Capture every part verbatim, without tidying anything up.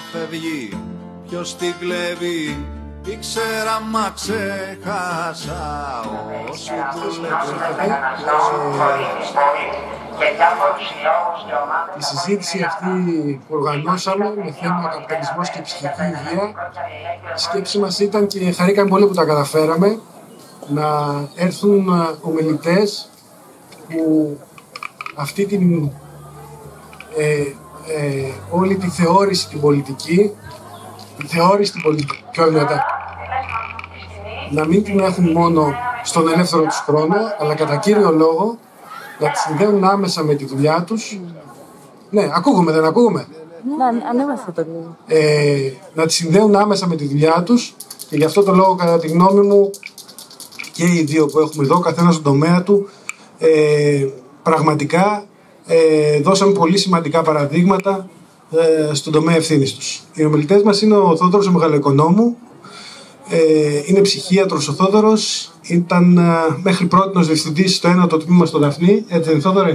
φεύγει, ποιος την κλέβει, ήξερα μα ξέχασα όσο Η συζήτηση αυτή που οργανώσαμε με θέμα καπιταλισμός και ψυχική υγεία, η σκέψη μας ήταν και χαρήκαμε πολύ που τα καταφέραμε να έρθουν ομιλητές που αυτή την ε, ε, όλη τη θεώρηση την πολιτική, τη θεώρηση την πολιτική, να μην την έχουν μόνο στον ελεύθερο τους χρόνο, αλλά κατά κύριο λόγο να τη συνδέουν άμεσα με τη δουλειά τους. Ναι, ακούγομαι, δεν ακούγομαι. Ναι, ανέβασε το λίγο. Ε, να τη συνδέουν άμεσα με τη δουλειά τους και γι' αυτό το λόγο, κατά τη γνώμη μου, και οι δύο που έχουμε εδώ, καθένας στον τομέα του, ε, πραγματικά ε, δώσαμε πολύ σημαντικά παραδείγματα ε, στον τομέα ευθύνης τους. Οι ομιλητές μας είναι ο Θόδωρος ο Μεγαλοοικονόμου, ε, είναι ψυχίατρος ο Θόδωρος, ήταν ε, μέχρι πρότινος διευθυντής στο ένατο τμήμα στο Δαφνί, έτσι δεν Θόδωρε?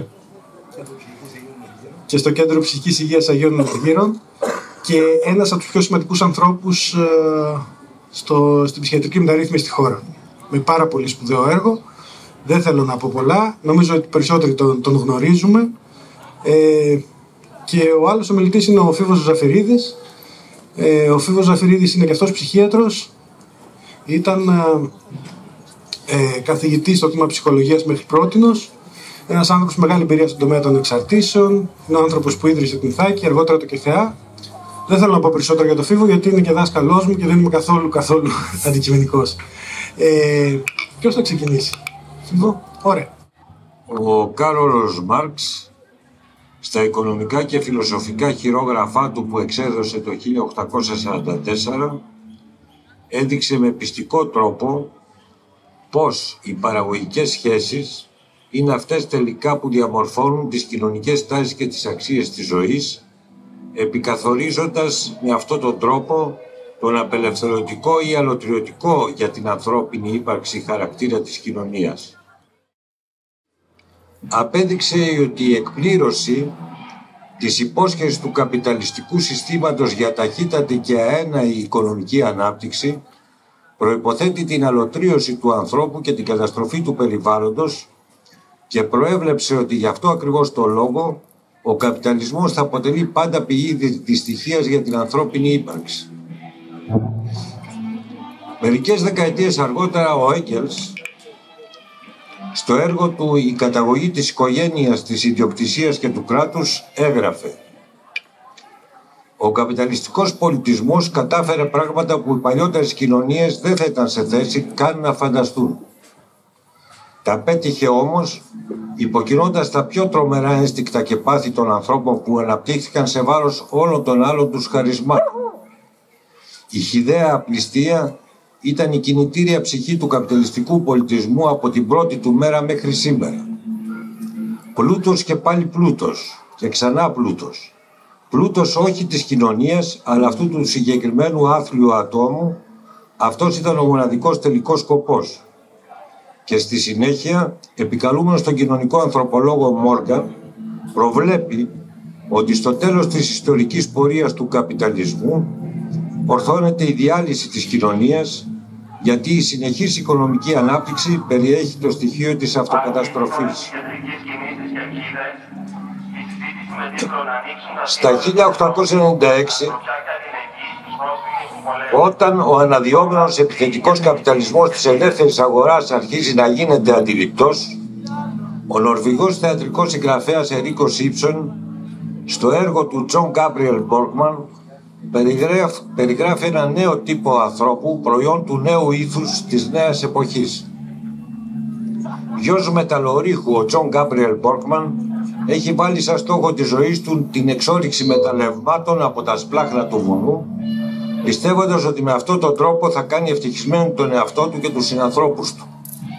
Και στο Κέντρο Ψυχικής Υγείας Αγίων Αργύρων, και ένας από τους πιο σημαντικούς ανθρώπους ε, στο, στην ψυχιατρική μεταρρύθμιση στη χώρα. Με πάρα πολύ σπουδαίο έργο. Δεν θέλω να πω πολλά. Νομίζω ότι περισσότεροι τον, τον γνωρίζουμε. Ε, και ο άλλος ομιλητής είναι ο Φίβος Ζαφυρίδης. Ε, ο Φίβος Ζαφυρίδης είναι και αυτός ψυχίατρος. Ήταν ε, καθηγητής στο τμήμα ψυχολογίας μέχρι πρότινος. Ένας άνθρωπος με μεγάλη εμπειρία στον τομέα των εξαρτήσεων. Είναι ο άνθρωπος που ίδρυσε την Θάκη, αργότερα το ΚΕΘΕΑ. Δεν θέλω να πω περισσότερο για τον Φίβο, γιατί είναι και δάσκαλός μου και δεν είμαι καθόλου, καθόλου αντικειμενικός. Ε, ποιος θα ξεκινήσει? Φίβο, ωραία. Ο Κάρολος Μάρξ, στα οικονομικά και φιλοσοφικά χειρόγραφά του που εξέδωσε το χίλια οκτακόσια σαράντα τέσσερα, έδειξε με πιστικό τρόπο πως οι παραγωγικές σχέσεις είναι αυτές τελικά που διαμορφώνουν τις κοινωνικές τάσεις και τις αξίες της ζωής, επικαθορίζοντας με αυτόν τον τρόπο τον απελευθερωτικό ή αλωτριωτικό για την ανθρώπινη ύπαρξη χαρακτήρα της κοινωνίας. Απέδειξε ότι η εκπλήρωση της υπόσχεσης του καπιταλιστικού συστήματος για ταχύτατη και αέναη οικονομική ανάπτυξη προϋποθέτει την αλωτρίωση του ανθρώπου και την καταστροφή του περιβάλλοντος, και προέβλεψε ότι γι' αυτό ακριβώς το λόγο ο καπιταλισμός θα αποτελεί πάντα πηγή δυστυχίας για την ανθρώπινη ύπαρξη. Μερικές δεκαετίες αργότερα ο Έγκελς, στο έργο του «Η καταγωγή της οικογένειας, της ιδιοκτησίας και του κράτους», έγραφε: «Ο καπιταλιστικός πολιτισμός κατάφερε πράγματα που οι παλιότερες κοινωνίες δεν θα ήταν σε θέση καν να φανταστούν. Τα πέτυχε όμως υποκινώντας τα πιο τρομερά ένστικτα και πάθη των ανθρώπων που αναπτύχθηκαν σε βάρος όλων των άλλων τους χαρισμάτων. Η χυδαία απληστία ήταν η κινητήρια ψυχή του καπιταλιστικού πολιτισμού από την πρώτη του μέρα μέχρι σήμερα. Πλούτος και πάλι πλούτος και ξανά πλούτος. Πλούτος όχι της κοινωνίας, αλλά αυτού του συγκεκριμένου άθλιου ατόμου. Αυτός ήταν ο μοναδικός τελικός σκοπός». Και στη συνέχεια, επικαλούμενος τον κοινωνικό ανθρωπολόγο Μόργαν, προβλέπει ότι στο τέλος της ιστορικής πορείας του καπιταλισμού ορθώνεται η διάλυση της κοινωνίας, γιατί η συνεχής οικονομική ανάπτυξη περιέχει το στοιχείο της αυτοκαταστροφής. Στα χίλια οκτακόσια ενενήντα έξι, όταν ο αναδυόμενος επιθετικός καπιταλισμός της ελεύθερης αγοράς αρχίζει να γίνεται αντιληπτός, ο Νορβηγός θεατρικός συγγραφέας Ερίκος Ήψον, στο έργο του Τζον Γκάμπριελ Μπόρκμαν, περιγράφει, περιγράφει ένα νέο τύπο ανθρώπου, προϊόν του νέου ήθους της νέας εποχής. Γιος μεταλλορύχου, ο Τζον Γκάμπριελ Μπόρκμαν έχει βάλει σαν στόχο της ζωής του την εξόριξη μεταλλευμάτων από τα σπλάχνα του βουνού, πιστεύοντας ότι με αυτόν τον τρόπο θα κάνει ευτυχισμένο τον εαυτό του και τους συνανθρώπους του.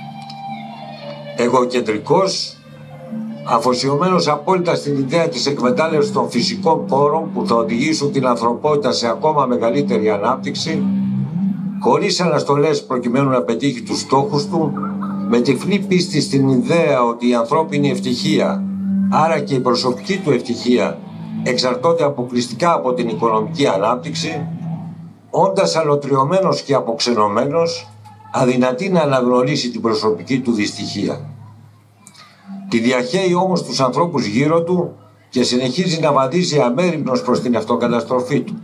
Εγωκεντρικός, αφοσιωμένος απόλυτα στην ιδέα της εκμετάλλευσης των φυσικών πόρων που θα οδηγήσουν την ανθρωπότητα σε ακόμα μεγαλύτερη ανάπτυξη, χωρίς αναστολές προκειμένου να πετύχει τους στόχους του, με τυφλή πίστη στην ιδέα ότι η ανθρώπινη ευτυχία, άρα και η προσωπική του ευτυχία, εξαρτώνται αποκλειστικά από την οικονομική ανάπτυξη, όντας αλωτριωμένος και αποξενωμένος, αδυνατεί να αναγνωρίσει την προσωπική του δυστυχία. Τη διαχέει όμως τους ανθρώπους γύρω του και συνεχίζει να βαδίζει αμέριμνος προς την αυτοκαταστροφή του.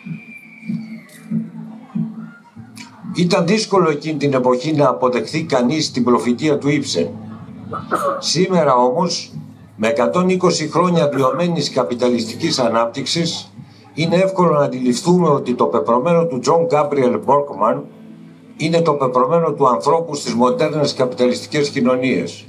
Ήταν δύσκολο εκείνη την εποχή να αποδεχθεί κανείς την προφητεία του Ήψεν. Σήμερα όμως, με εκατόν είκοσι χρόνια πλειωμένης καπιταλιστικής ανάπτυξης, είναι εύκολο να αντιληφθούμε ότι το πεπρωμένο του Τζον Γκάμπριελ Μπόρκμαν είναι το πεπρωμένο του ανθρώπου στις μοντέρνες καπιταλιστικές κοινωνίες.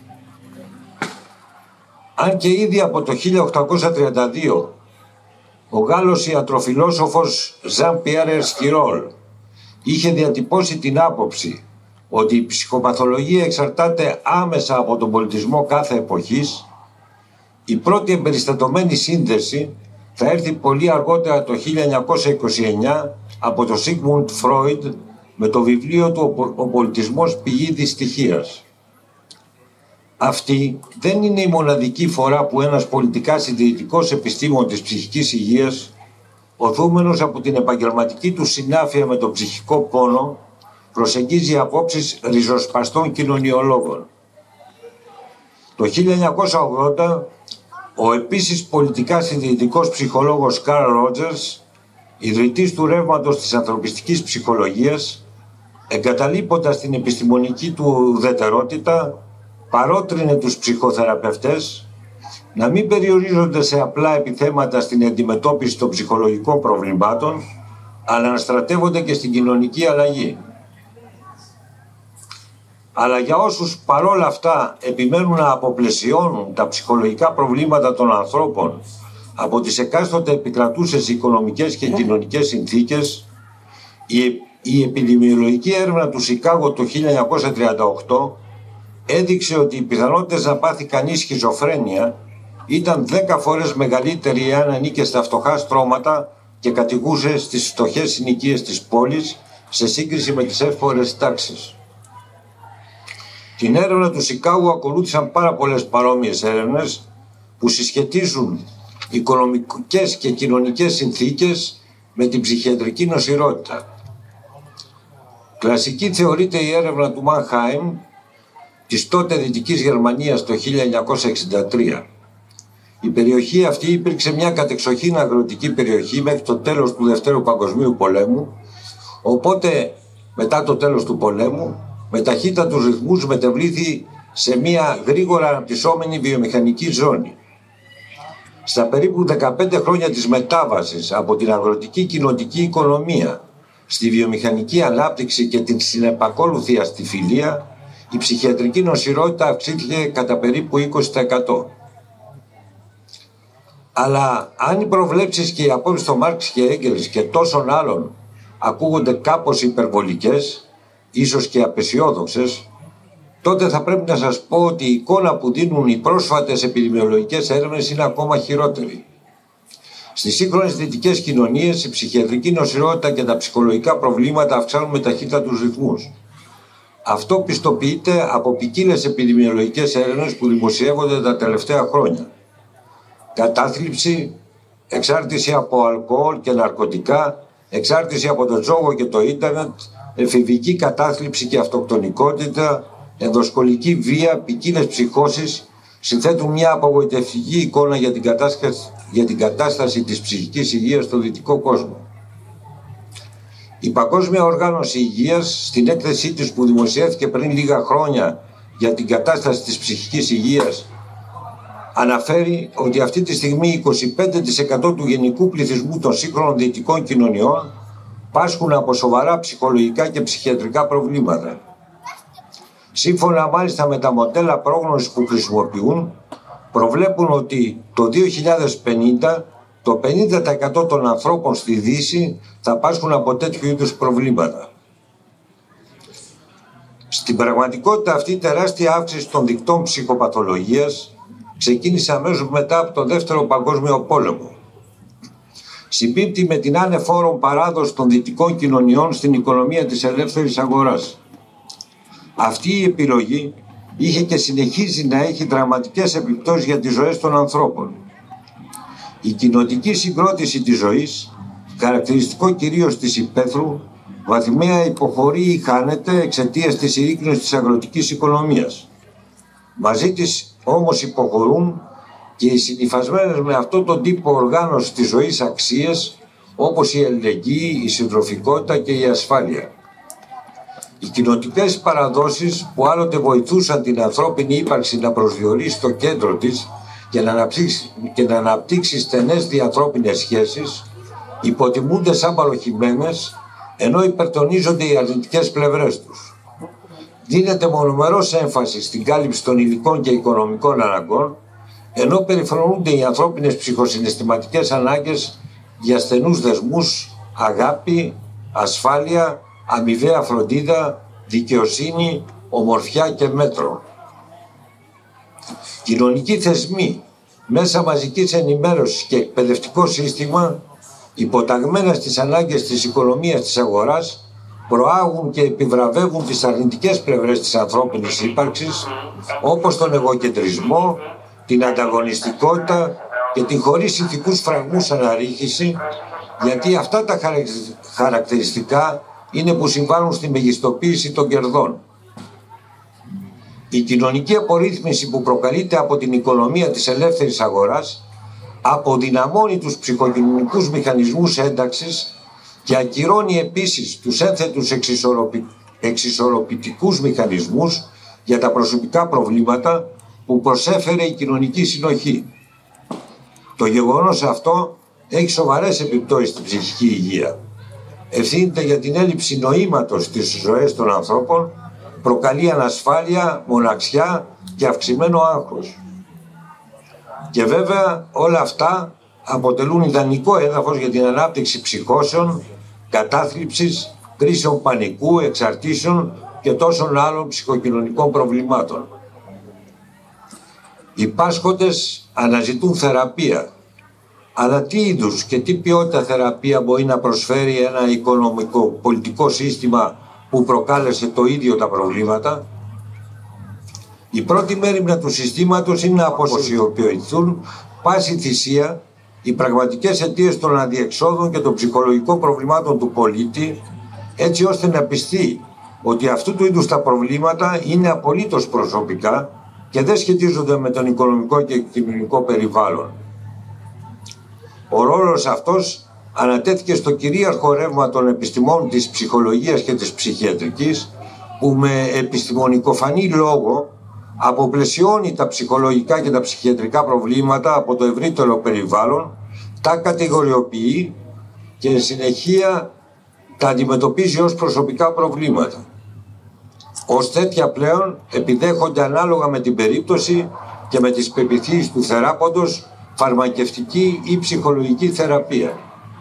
Αν και ήδη από το χίλια οκτακόσια τριάντα δύο ο Γάλλος ιατροφιλόσοφος Ζαν Πιέρ Εσκυρόλ είχε διατυπώσει την άποψη ότι η ψυχοπαθολογία εξαρτάται άμεσα από τον πολιτισμό κάθε εποχής, η πρώτη εμπεριστατωμένη σύνδεση θα έρθει πολύ αργότερα το χίλια εννιακόσια είκοσι εννιά από τον Σίγμουντ Φρόιντ με το βιβλίο του «Ο πολιτισμός πηγή δυστυχίας». Αυτή δεν είναι η μοναδική φορά που ένας πολιτικά συντηρητικός επιστήμον της ψυχικής υγείας, οθούμενος από την επαγγελματική του συνάφεια με τον ψυχικό πόνο, προσεγγίζει απόψεις ριζοσπαστών κοινωνιολόγων. Το χίλια εννιακόσια ογδόντα, ο επίσης πολιτικά συντηρητικός ψυχολόγος Καρλ Ρότζερς, ιδρυτής του ρεύματος της ανθρωπιστικής ψυχολογίας, εγκαταλείποντας την επιστημονική του ουδετερότητα, παρότρινε τους ψυχοθεραπευτές να μην περιορίζονται σε απλά επιθέματα στην αντιμετώπιση των ψυχολογικών προβλημάτων, αλλά να στρατεύονται και στην κοινωνική αλλαγή. Αλλά για όσους παρόλα αυτά επιμένουν να αποπλαισιώνουν τα ψυχολογικά προβλήματα των ανθρώπων από τις εκάστοτε επικρατούσες οικονομικές και κοινωνικές συνθήκες, η, η επιδημιολογική έρευνα του Σικάγο το χίλια εννιακόσια τριάντα οκτώ έδειξε ότι οι πιθανότητες να πάθει κανείς σχιζοφρένεια ήταν δέκα φορές μεγαλύτερη εάν ανήκε στα φτωχά στρώματα και κατοικούσε στις φτωχές συνοικίες της πόλης σε σύγκριση με τις εύπορες τάξεις. Την έρευνα του Σικάγου ακολούθησαν πάρα πολλές παρόμοιες έρευνες που συσχετίζουν οικονομικές και κοινωνικές συνθήκες με την ψυχιατρική νοσηρότητα. Κλασική θεωρείται η έρευνα του Μανχάιμ της τότε Δυτικής Γερμανίας το χίλια εννιακόσια εξήντα τρία. Η περιοχή αυτή υπήρξε μια κατεξοχήν αγροτική περιοχή μέχρι το τέλος του Δευτέρου Παγκοσμίου Πολέμου, οπότε μετά το τέλος του πολέμου με ταχύτατους ρυθμούς μετεβλήθη σε μια γρήγορα αναπτυσσόμενη βιομηχανική ζώνη. Στα περίπου δεκαπέντε χρόνια της μετάβασης από την αγροτική κοινοτική οικονομία στη βιομηχανική ανάπτυξη και την συνεπακόλουθη αστιφιλία, η ψυχιατρική νοσηρότητα αυξήθηκε κατά περίπου είκοσι τοις εκατό. Αλλά αν οι προβλέψεις και οι απόψεις των Μάρξ και Έγκελς και τόσων άλλων ακούγονται κάπως υπερβολικές, ίσως και απεσιόδοξες, τότε θα πρέπει να σας πω ότι η εικόνα που δίνουν οι πρόσφατες επιδημιολογικές έρευνες είναι ακόμα χειρότερη. Στις σύγχρονες δυτικές κοινωνίες η ψυχιατρική νοσηρότητα και τα ψυχολογικά προβλήματα αυξάνουν με ταχύτατους ρυθμούς. Αυτό πιστοποιείται από ποικίλες επιδημιολογικές έρευνες που δημοσιεύονται τα τελευταία χρόνια. Κατάθλιψη, εξάρτηση από αλκοόλ και ναρκωτικά, εξάρτηση από το τζόγο και το ίντερνετ, εφηβική κατάθλιψη και αυτοκτονικότητα, ενδοσκολική βία, ποικίλες ψυχώσεις συνθέτουν μια απογοητευτική εικόνα για την κατάσταση, για την κατάσταση της ψυχικής υγείας στο δυτικό κόσμο. Η Παγκόσμια Οργάνωση Υγείας, στην έκθεσή της που δημοσιεύθηκε πριν λίγα χρόνια για την κατάσταση της ψυχικής υγείας, αναφέρει ότι αυτή τη στιγμή είκοσι πέντε τοις εκατό του γενικού πληθυσμού των σύγχρονων δυτικών κοινωνιών πάσχουν από σοβαρά ψυχολογικά και ψυχιατρικά προβλήματα. Σύμφωνα μάλιστα με τα μοντέλα πρόγνωσης που χρησιμοποιούν, προβλέπουν ότι το δύο χιλιάδες πενήντα το πενήντα τοις εκατό των ανθρώπων στη Δύση θα πάσχουν από τέτοιου είδους προβλήματα. Στην πραγματικότητα αυτή η τεράστια αύξηση των δικτών ψυχοπαθολογίας ξεκίνησε αμέσως μετά από τον Δεύτερο Παγκόσμιο Πόλεμο. Συμπίπτει με την ανεφόρον παράδοση των δυτικών κοινωνιών στην οικονομία της ελεύθερης αγοράς. Αυτή η επιλογή είχε και συνεχίζει να έχει δραματικές επιπτώσεις για τις ζωές των ανθρώπων. Η κοινοτική συγκρότηση της ζωής, χαρακτηριστικό κυρίως της υπαίθρου, βαθμία υποχωρεί ή χάνεται εξαιτίας της συρρίκνωσης της αγροτικής οικονομίας. Μαζί της όμως υποχωρούν και οι συνυφασμένες με αυτόν τον τύπο οργάνωση της ζωής αξίες, όπως η αλληλεγγύη, η συντροφικότητα και η ασφάλεια. Οι κοινοτικές παραδόσεις που άλλοτε βοηθούσαν την ανθρώπινη ύπαρξη να προσδιορίσει το κέντρο της και να αναπτύξει, και να αναπτύξει στενές διανθρώπινες σχέσεις, υποτιμούνται σαν παροχημένες, ενώ υπερτονίζονται οι αρνητικές πλευρές τους. Δίνεται μονομερός έμφαση στην κάλυψη των υλικών και οικονομικών αναγκών, ενώ περιφρονούνται οι ανθρώπινες ψυχοσυναισθηματικές ανάγκες για στενούς δεσμούς, αγάπη, ασφάλεια, αμοιβαία φροντίδα, δικαιοσύνη, ομορφιά και μέτρο. Κοινωνικοί θεσμοί, μέσα μαζικής ενημέρωσης και εκπαιδευτικό σύστημα, υποταγμένα στις ανάγκες της οικονομίας της αγοράς, προάγουν και επιβραβεύουν τις αρνητικές πλευρές της ανθρώπινης ύπαρξης, όπως τον εγωκεντρισμό, την ανταγωνιστικότητα και την χωρίς ηθικούς φραγμούς αναρρίχηση, γιατί αυτά τα χαρακτηριστικά είναι που συμβάλλουν στη μεγιστοποίηση των κερδών. Η κοινωνική απορρίθμιση που προκαλείται από την οικονομία της ελεύθερης αγοράς αποδυναμώνει τους ψυχοκοινωνικούς μηχανισμούς ένταξης και ακυρώνει επίσης τους ένθετους εξισορροπη... εξισορροπητικούς μηχανισμούς για τα προσωπικά προβλήματα που προσέφερε η κοινωνική συνοχή. Το γεγονός αυτό έχει σοβαρές επιπτώσεις στην ψυχική υγεία. Ευθύνεται για την έλλειψη νοήματος στις ζωές των ανθρώπων, προκαλεί ανασφάλεια, μοναξιά και αυξημένο άγχος. Και βέβαια όλα αυτά αποτελούν ιδανικό έδαφος για την ανάπτυξη ψυχώσεων, κατάθλιψης, κρίσεων πανικού, εξαρτήσεων και τόσων άλλων ψυχοκοινωνικών προβλημάτων. Οι πάσχοντες αναζητούν θεραπεία. Αλλά τι είδους και τι ποιότητα θεραπεία μπορεί να προσφέρει ένα οικονομικό πολιτικό σύστημα που προκάλεσε το ίδιο τα προβλήματα? Η πρώτη μέριμνα του συστήματος είναι να αποσιοποιηθούν πάση θυσία οι πραγματικές αιτίες των αδιεξόδων και των ψυχολογικών προβλημάτων του πολίτη, έτσι ώστε να πιστεί ότι αυτού του είδους τα προβλήματα είναι απολύτως προσωπικά και δεν σχετίζονται με τον οικονομικό και κοινωνικό περιβάλλον. Ο ρόλος αυτός ανατέθηκε στο κυρίαρχο ρεύμα των επιστημών της ψυχολογίας και της ψυχιατρικής, που με επιστημονικοφανή λόγο αποπλαισιώνει τα ψυχολογικά και τα ψυχιατρικά προβλήματα από το ευρύτερο περιβάλλον, τα κατηγοριοποιεί και εν συνεχεία τα αντιμετωπίζει ως προσωπικά προβλήματα. Ως τέτοια πλέον επιδέχονται ανάλογα με την περίπτωση και με τις πεποιθήσεις του θεράποντος φαρμακευτική ή ψυχολογική θεραπεία.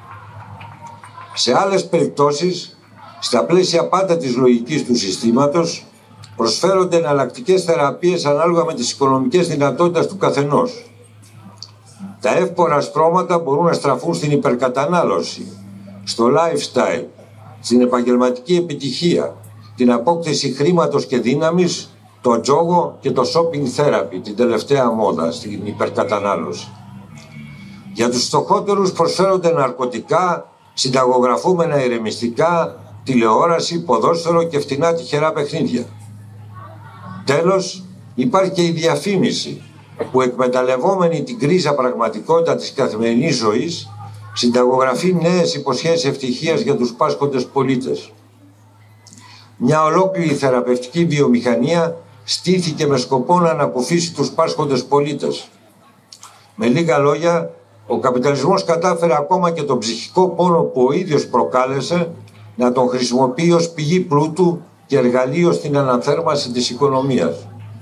Σε άλλες περιπτώσεις, στα πλαίσια πάντα της λογικής του συστήματος, προσφέρονται εναλλακτικές θεραπείες ανάλογα με τις οικονομικές δυνατότητες του καθενός. Τα εύπορα στρώματα μπορούν να στραφούν στην υπερκατανάλωση, στο lifestyle, στην επαγγελματική επιτυχία, την απόκτηση χρήματος και δύναμης, το τζόγο και το shopping therapy, την τελευταία μόδα στην υπερκατανάλωση. Για τους φτωχότερους προσφέρονται ναρκωτικά, συνταγογραφούμενα ηρεμιστικά, τηλεόραση, ποδόσφαιρο και φτηνά τυχερά παιχνίδια. Τέλος, υπάρχει και η διαφήμιση, που εκμεταλλευόμενη την κρίζα πραγματικότητα της καθημερινής ζωής, συνταγογραφεί νέες υποσχέσεις ευτυχίας για τους πάσχοντες πολίτες. Μια ολόκληρη θεραπευτική βιομηχανία στήθηκε με σκοπό να ανακουφίσει τους πάσχοντες πολίτες. Με λίγα λόγια, ο καπιταλισμός κατάφερε ακόμα και τον ψυχικό πόνο που ο ίδιος προκάλεσε να τον χρησιμοποιεί ως πηγή πλούτου και εργαλείο στην αναθέρμανση της οικονομίας.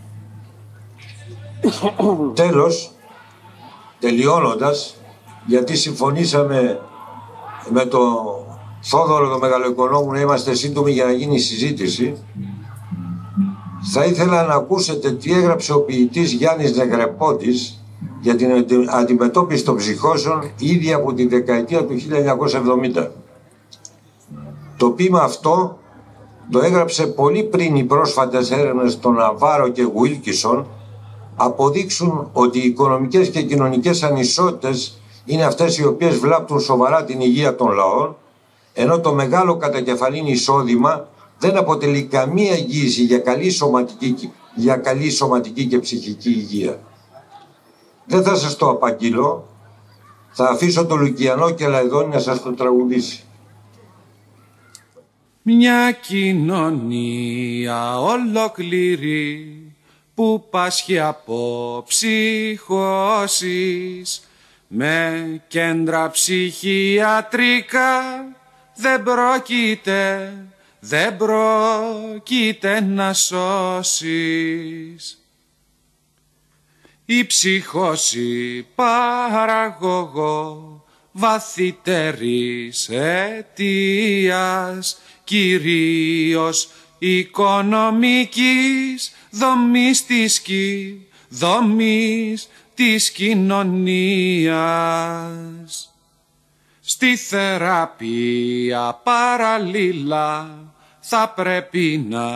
Τέλος, τελειώνοντας, γιατί συμφωνήσαμε με τον Θόδωρο τον Μεγαλοοικονόμου να είμαστε σύντομοι για να γίνει η συζήτηση, θα ήθελα να ακούσετε τι έγραψε ο ποιητής Γιάννης Νεγρεπότης για την αντιμετώπιση των ψυχώσεων ήδη από τη δεκαετία του χίλια εννιακόσια εβδομήντα. Το ποίημα αυτό το έγραψε πολύ πριν οι πρόσφατες έρευνες των Ναβάρο και Γουίλκισον αποδείξουν ότι οι οικονομικές και κοινωνικές ανισότητες είναι αυτές οι οποίες βλάπτουν σοβαρά την υγεία των λαών, ενώ το μεγάλο κατακεφαλήν εισόδημα δεν αποτελεί καμία εγγύηση για καλή σωματική, για καλή σωματική και ψυχική υγεία. Δεν θα σας το απαγγείλω, θα αφήσω το Λουκιανό Κελαϊδόνη να σας το τραγουδήσει. Μια κοινωνία ολόκληρη που πάσχει από ψυχώσεις, με κέντρα ψυχιατρικά δεν πρόκειται, δεν πρόκειται να σώσεις. Η ψυχώση παραγωγό βαθύτερης αιτίας, κυρίως οικονομικής δομής της, κι, δομής της κοινωνίας. Στη θεραπεία παραλλήλα θα πρέπει να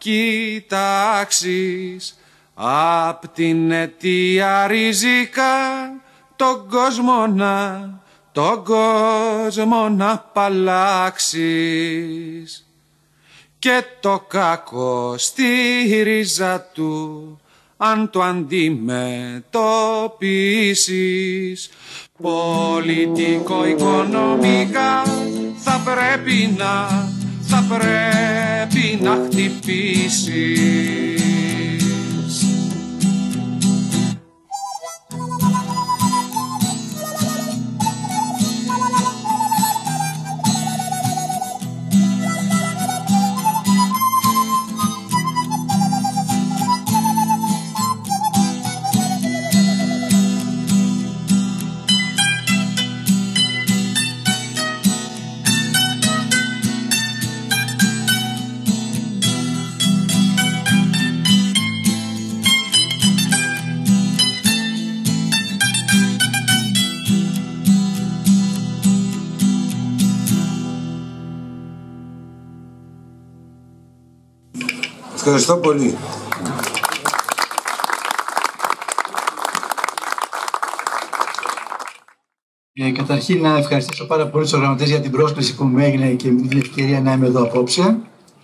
κοιτάξεις απ' την αιτία ριζικά τον κόσμο να, τον κόσμο να απαλλάξεις, και το κακό στη ρίζα του αν το αντιμετωπίσεις πολιτικο-οικονομικά θα πρέπει να, θα πρέπει να χτυπήσεις. Ευχαριστώ πολύ. Ε, καταρχήν να ευχαριστήσω πάρα πολύ τους οργανωτές για την πρόσκληση που μου έγινε και με την ευκαιρία να είμαι εδώ απόψε.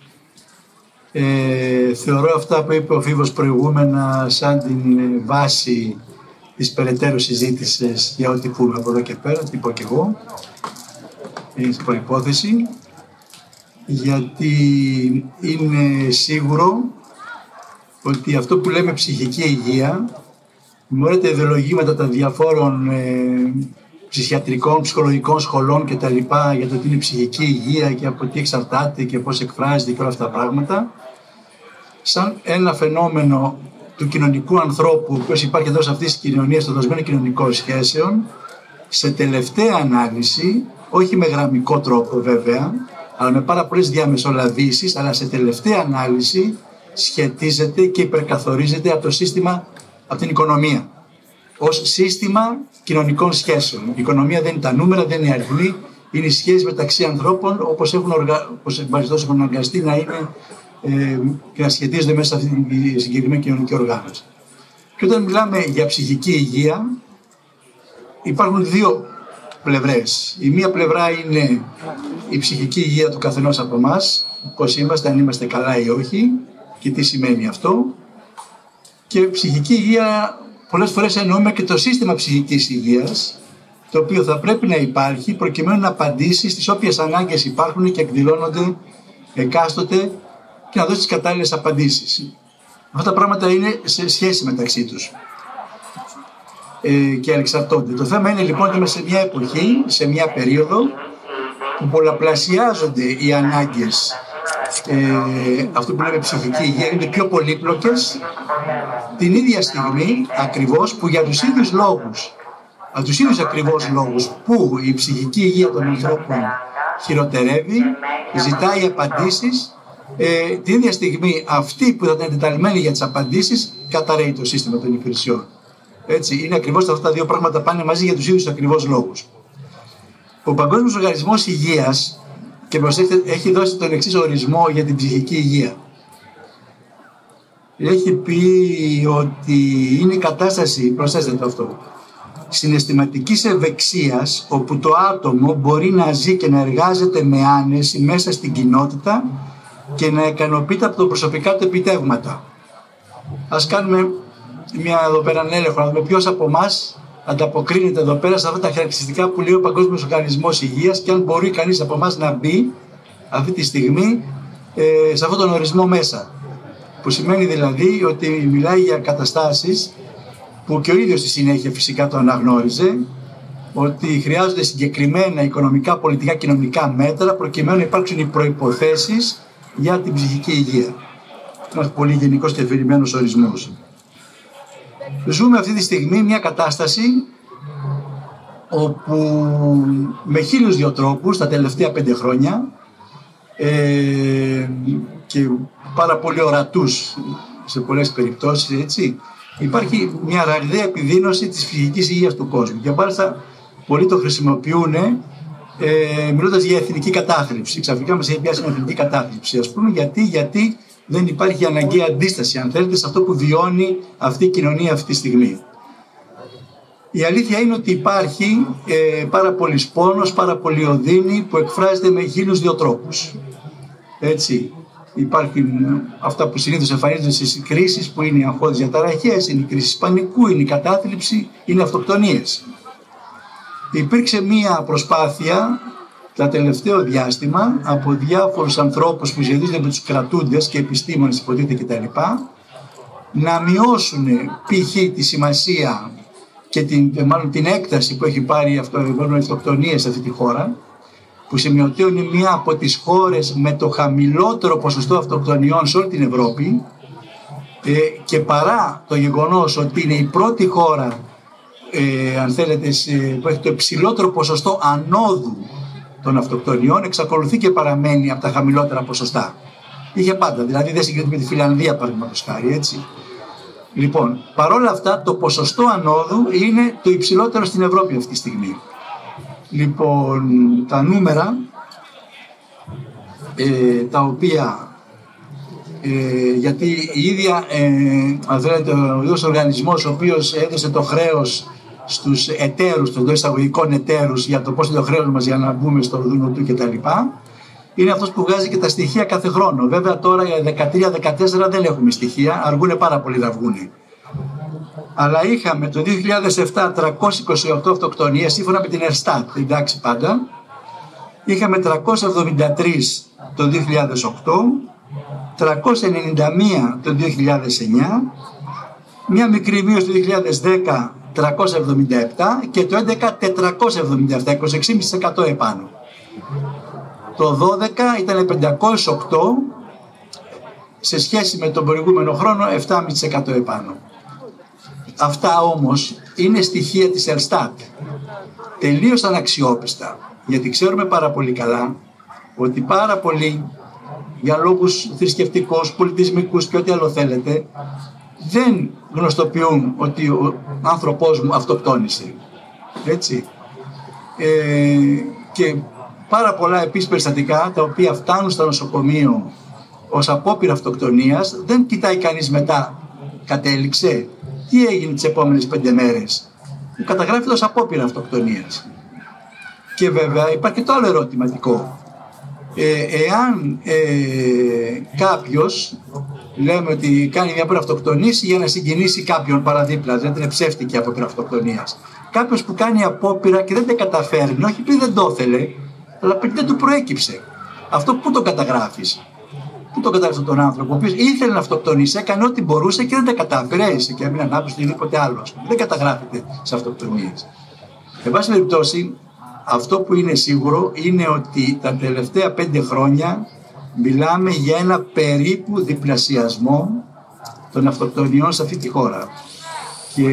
Ε, θεωρώ αυτά που είπε ο Φίβος προηγούμενα σαν την βάση της περαιτέρω συζήτησης για ό,τι πούμε από εδώ και πέρα, τι πω και εγώ, είναι προϋπόθεση, γιατί είναι σίγουρο ότι αυτό που λέμε ψυχική υγεία, με όλα τα ιδεολογήματα των διαφόρων ε, ψυχιατρικών, ψυχολογικών σχολών και τα λοιπά, για το τι είναι ψυχική υγεία και από τι εξαρτάται και πώς εκφράζεται και όλα αυτά τα πράγματα, σαν ένα φαινόμενο του κοινωνικού ανθρώπου, ο οποίος υπάρχει εδώ σε αυτή τη κοινωνία, στο δοσμένο κοινωνικών σχέσεων, σε τελευταία ανάλυση, όχι με γραμμικό τρόπο βέβαια, αλλά με πάρα πολλές διαμεσολαβήσεις, αλλά σε τελευταία ανάλυση σχετίζεται και υπερκαθορίζεται από το σύστημα, από την οικονομία, ως σύστημα κοινωνικών σχέσεων. Η οικονομία δεν είναι τα νούμερα, δεν είναι οι αριθμοί, είναι οι σχέσεις μεταξύ ανθρώπων, όπως έχουν, οργα... όπως έχουν οργαστεί να είναι ε, και να σχετίζονται μέσα σε αυτή τη συγκεκριμένη κοινωνική οργάνωση. Και όταν μιλάμε για ψυχική υγεία, υπάρχουν δύο πλευρές. Η μία πλευρά είναι η ψυχική υγεία του καθενός από εμάς, πώς είμαστε, αν είμαστε καλά ή όχι, και τι σημαίνει αυτό. Και ψυχική υγεία, πολλές φορές εννοούμε και το σύστημα ψυχικής υγείας, το οποίο θα πρέπει να υπάρχει προκειμένου να απαντήσει στις όποιες ανάγκες υπάρχουν και εκδηλώνονται εκάστοτε και να δώσει τις κατάλληλες απαντήσεις. Αυτά τα πράγματα είναι σε σχέση μεταξύ τους ε, και ανεξαρτώνται. Το θέμα είναι λοιπόν ότι είμαστε σε μια εποχή, σε μια περίοδο που πολλαπλασιάζονται οι ανάγκες, ε, αυτό που λέμε ψυχική υγεία, είναι πιο πολύπλοκες την ίδια στιγμή ακριβώς που για τους ίδιους λόγους, από τους ίδιους ακριβώς λόγους που η ψυχική υγεία των ανθρώπων χειροτερεύει, ζητάει απαντήσεις, ε, την ίδια στιγμή αυτοί που θα ήταν εντεταλμένοι για τις απαντήσεις καταραίει το σύστημα των υπηρεσιών. Έτσι, είναι ακριβώς αυτά τα δύο πράγματα πάνε μαζί για τους ίδιους ακριβώς λόγους. Ο Παγκόσμιος Οργανισμός Υγείας, και προσέξτε, έχει δώσει τον εξής ορισμό για την ψυχική υγεία. Έχει πει ότι είναι η κατάσταση, προσέξτε το αυτό, συναισθηματικής ευεξίας, όπου το άτομο μπορεί να ζει και να εργάζεται με άνεση μέσα στην κοινότητα και να ικανοποιείται από τα προσωπικά του επιτεύγματα. Ας κάνουμε μια εδώ πέρα έλεγχο, να δούμε ποιος από εμάς ανταποκρίνεται εδώ πέρα σε αυτά τα χαρακτηριστικά που λέει ο Παγκόσμιος Οργανισμός Υγείας και αν μπορεί κανείς από εμάς να μπει αυτή τη στιγμή ε, σε αυτόν τον ορισμό μέσα. Που σημαίνει δηλαδή ότι μιλάει για καταστάσεις που και ο ίδιος στη συνέχεια φυσικά το αναγνώριζε, ότι χρειάζονται συγκεκριμένα οικονομικά, πολιτικά, κοινωνικά μέτρα προκειμένου να υπάρξουν οι προϋποθέσεις για την ψυχική υγεία. Ένας πολύ γενικός και αφηρημένος ορισμός. Ζούμε αυτή τη στιγμή μια κατάσταση όπου με χίλιους δύο τρόπους τα τελευταία πέντε χρόνια ε, και πάρα πολύ ορατούς σε πολλές περιπτώσεις, έτσι, υπάρχει μια ραγδαία επιδείνωση της ψυχικής υγείας του κόσμου. Και μάλιστα πολλοί το χρησιμοποιούν ε, μιλώντας για εθνική κατάθλιψη. Ξαφνικά μας έχει πιάσει μια εθνική κατάθλιψη. Ας πούμε γιατί, γιατί δεν υπάρχει αναγκαία αντίσταση, αν θέλετε, σε αυτό που βιώνει αυτή η κοινωνία αυτή τη στιγμή. Η αλήθεια είναι ότι υπάρχει ε, πάρα πολύ πόνος, πάρα πολύ οδύνη που εκφράζεται με χίλιους δύο τρόπους. Έτσι. Υπάρχουν αυτά που συνήθως εμφανίζονται στις κρίσεις, που είναι οι αγχώδεις διαταραχές, είναι οι κρίσεις πανικού, είναι η κατάθλιψη, είναι οι αυτοκτονίες. Υπήρξε μία προσπάθεια το τελευταίο διάστημα από διάφορους ανθρώπους που σχετίζονται με τους κρατούντες και επιστήμονες υποτίθεται κτλ. Να μειώσουν π.χ. τη σημασία και την, μάλλον την έκταση που έχει πάρει η αυτοκτονία σε αυτή τη χώρα, που σημειωτέω είναι μία από τις χώρες με το χαμηλότερο ποσοστό αυτοκτονιών σε όλη την Ευρώπη ε, και παρά το γεγονός ότι είναι η πρώτη χώρα ε, αν θέλετε, που έχει το υψηλότερο ποσοστό ανόδου των αυτοκτονιών, εξακολουθεί και παραμένει από τα χαμηλότερα ποσοστά. Είχε πάντα, δηλαδή δεν συγκρίνεται με τη Φιλανδία παραδείγματος χάρη, έτσι. Λοιπόν, παρόλα αυτά το ποσοστό ανόδου είναι το υψηλότερο στην Ευρώπη αυτή τη στιγμή. Λοιπόν, τα νούμερα ε, τα οποία ε, γιατί η ίδια ε, θέλετε, ο ίδιος οργανισμός ο οποίος έδωσε το χρέος στους εταίρους, των εισαγωγικών εταίρους για το πώς είναι το χρέος μας για να μπούμε στο δούνο του κτλ. Είναι αυτός που βγάζει και τα στοιχεία κάθε χρόνο. Βέβαια τώρα για δεκατρία δεκατέσσερα δεν έχουμε στοιχεία, αργούνε πάρα πολύ να βγούνε. Αλλά είχαμε το δύο χιλιάδες επτά τριακόσιες είκοσι οκτώ αυτοκτονίες σύμφωνα με την Ερστάτ, εντάξει πάντα. Είχαμε τριακόσιες εβδομήντα τρεις το δύο χιλιάδες οκτώ, τριακόσιες ενενήντα μία το δύο χιλιάδες εννιά, μια μικρή μείωση το δύο χιλιάδες δέκα τριακόσιες εβδομήντα επτά και το έντεκα τετρακόσιες εβδομήντα επτά, είκοσι έξι κόμμα πέντε τοις εκατό επάνω. Το δώδεκα ήταν πεντακόσιες οκτώ, σε σχέση με τον προηγούμενο χρόνο επτά κόμμα πέντε τοις εκατό επάνω. Αυτά όμως είναι στοιχεία της Ελστάτ, τελείως αναξιόπιστα, γιατί ξέρουμε πάρα πολύ καλά ότι πάρα πολλοί για λόγους θρησκευτικούς, πολιτισμικούς και ό,τι άλλο θέλετε δεν γνωστοποιούν ότι ο άνθρωπός μου αυτοκτόνησε. Έτσι. Ε, και πάρα πολλά επίσης περιστατικά τα οποία φτάνουν στο νοσοκομείο ως απόπειρα αυτοκτονίας, δεν κοιτάει κανείς μετά, κατέληξε, τι έγινε τις επόμενες πέντε μέρες. Καταγράφεται ως απόπειρα αυτοκτονίας. Και βέβαια υπάρχει και το άλλο ερωτηματικό. Ε, εάν ε, κάποιος, λέμε ότι κάνει μια αυτοκτονήση για να συγκινήσει κάποιον παραδίπλα, δεν είναι ψεύτικη απόπειρα αυτοκτονίας. Κάποιος που κάνει απόπειρα και δεν τα καταφέρνει, όχι επειδή δεν το ήθελε, αλλά επειδή δεν του προέκυψε. Αυτό πού το καταγράφεις? Πού το κατάγραφε τον άνθρωπο, ο οποίος ήθελε να αυτοκτονήσει, έκανε ό,τι μπορούσε και δεν τα κατάφερε, έτσι, και έμεινε ανάπηρος ή οτιδήποτε άλλο. Δεν καταγράφεται σε αυτοκτονίες. Εν πάση περιπτώσει, αυτό που είναι σίγουρο είναι ότι τα τελευταία πέντε χρόνια μιλάμε για ένα περίπου διπλασιασμό των αυτοκτονιών σε αυτή τη χώρα. Και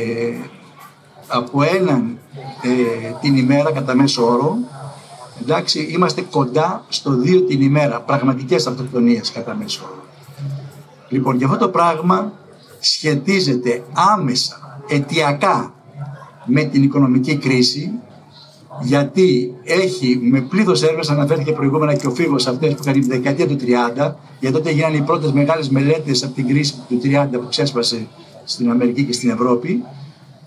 από έναν ε, την ημέρα κατά μέσο όρο, εντάξει, είμαστε κοντά στο δύο την ημέρα, πραγματικές αυτοκτονίες κατά μέσο όρο. Λοιπόν, και αυτό το πράγμα σχετίζεται άμεσα, αιτιακά με την οικονομική κρίση, γιατί έχει με πλήθος έρευνες, αναφέρθηκε προηγούμενα και ο Φίβος αυτές που είχαν τη δεκαετία του τριάντα, γιατί τότε γίνανε οι πρώτες μεγάλες μελέτες από την κρίση του τριάντα που ξέσπασε στην Αμερική και στην Ευρώπη.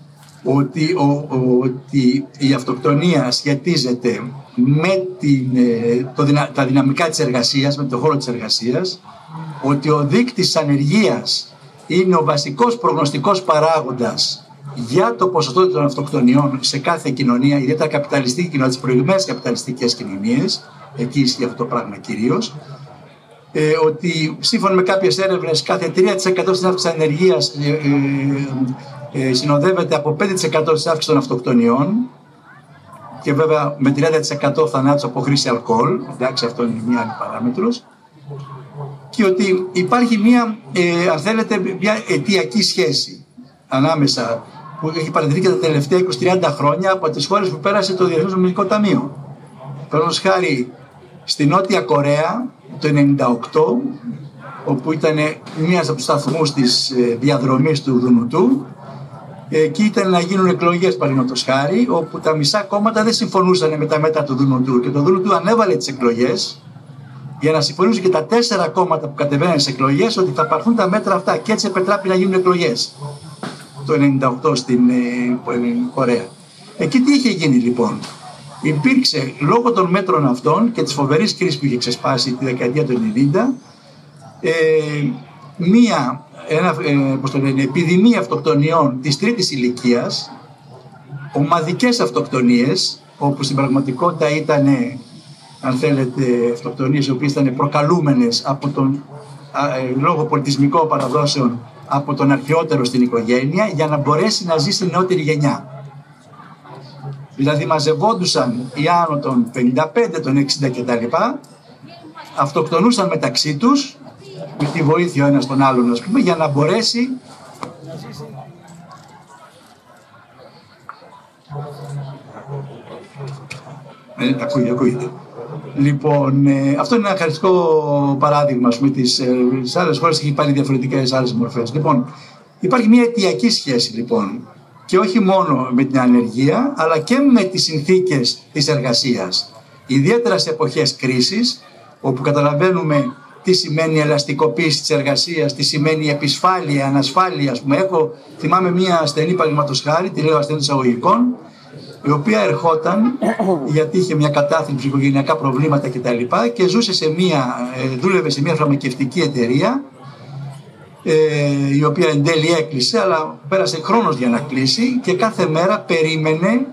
ότι, ο, ο, ότι η αυτοκτονία σχετίζεται με την, το, τα δυναμικά της εργασίας, με το χώρο της εργασίας, ότι ο δείκτης ανεργίας είναι ο βασικός προγνωστικός παράγοντας για το ποσοστό των αυτοκτονιών σε κάθε κοινωνία, ιδιαίτερα καπιταλιστική κοινωνία, τις προηγούμενες καπιταλιστικές κοινωνίες, εκεί ισχύει αυτό το πράγμα κυρίως, ε, ότι σύμφωνα με κάποιες έρευνες κάθε τρία τοις εκατό της αύξησης της ανεργίας ε, ε, ε, συνοδεύεται από πέντε τοις εκατό της αύξησης των αυτοκτονιών και βέβαια με τριάντα τοις εκατό θανάτους από χρήση αλκοόλ, εντάξει, αυτό είναι μια άλλη παράμετρος, και ότι υπάρχει μια, ε, αν θέλετε, μια αιτιακή σχέση ανάμεσα που έχει παρατηρηθεί και τα τελευταία είκοσι με τριάντα χρόνια από τις χώρες που πέρασε το Διεθνές Νομισματικό Ταμείο. Παραδείγματος χάρη στη Νότια Κορέα το ενενήντα οκτώ, όπου ήταν ένας από τους σταθμούς της διαδρομής του Δουνουτού, εκεί ήταν να γίνουν εκλογές, παραδείγματος χάρη, όπου τα μισά κόμματα δεν συμφωνούσαν με τα μέτρα του Δουνουτού και το Δουνουτού ανέβαλε τις εκλογές για να συμφωνήσουν και τα τέσσερα κόμματα που κατεβαίνουν στις εκλογές ότι θα πάρθουν τα μέτρα αυτά και έτσι επετράπη να γίνουν εκλογές το ενενήντα οκτώ στην ε, Κορέα. Εκεί τι είχε γίνει λοιπόν? Υπήρξε λόγω των μέτρων αυτών και της φοβερής κρίσης που είχε ξεσπάσει τη δεκαετία του ενενήντα ε, μία ένα, ε, πώς το λένε, επιδημία αυτοκτονιών της τρίτης ηλικίας, ομαδικές αυτοκτονίες, όπου στην πραγματικότητα ήταν, αν θέλετε, αυτοκτονίες οι οποίες ήταν προκαλούμενες από τον, ε, λόγω πολιτισμικών παραδόσεων από τον αρχαιότερο στην οικογένεια για να μπορέσει να ζήσει η νεότερη γενιά. Δηλαδή μαζευόντουσαν οι άνω των πενήντα πέντε, των εξήντα κτλ. Αυτοκτονούσαν μεταξύ τους με τη βοήθεια ο ένας τον άλλον, ας πούμε, για να μπορέσει ε, ακούγεται, ακούγεται. Λοιπόν, ε, αυτό είναι ένα χαριστικό παράδειγμα, ας πούμε, τις, ε, τις άλλες χώρες έχει πάρει διαφορετικές άλλες μορφές. Λοιπόν, υπάρχει μια αιτιακή σχέση, λοιπόν, και όχι μόνο με την ανεργία, αλλά και με τις συνθήκες της εργασίας. Ιδιαίτερα σε εποχές κρίσης, όπου καταλαβαίνουμε τι σημαίνει ελαστικοποίηση της εργασίας, τι σημαίνει επισφάλεια, ανασφάλεια. Ας πούμε, έχω, θυμάμαι μία ασθενή, παραδείγματος χάρη, τη λέω ασθενή εισαγωγικών, η οποία ερχόταν γιατί είχε μια κατάθλιψη, οικογενειακά προβλήματα κτλ. Και ζούσε σε μια, δούλευε σε μια φαρμακευτική εταιρεία, ε, η οποία εν τέλει έκλεισε, αλλά πέρασε χρόνος για να κλείσει και κάθε μέρα περίμενε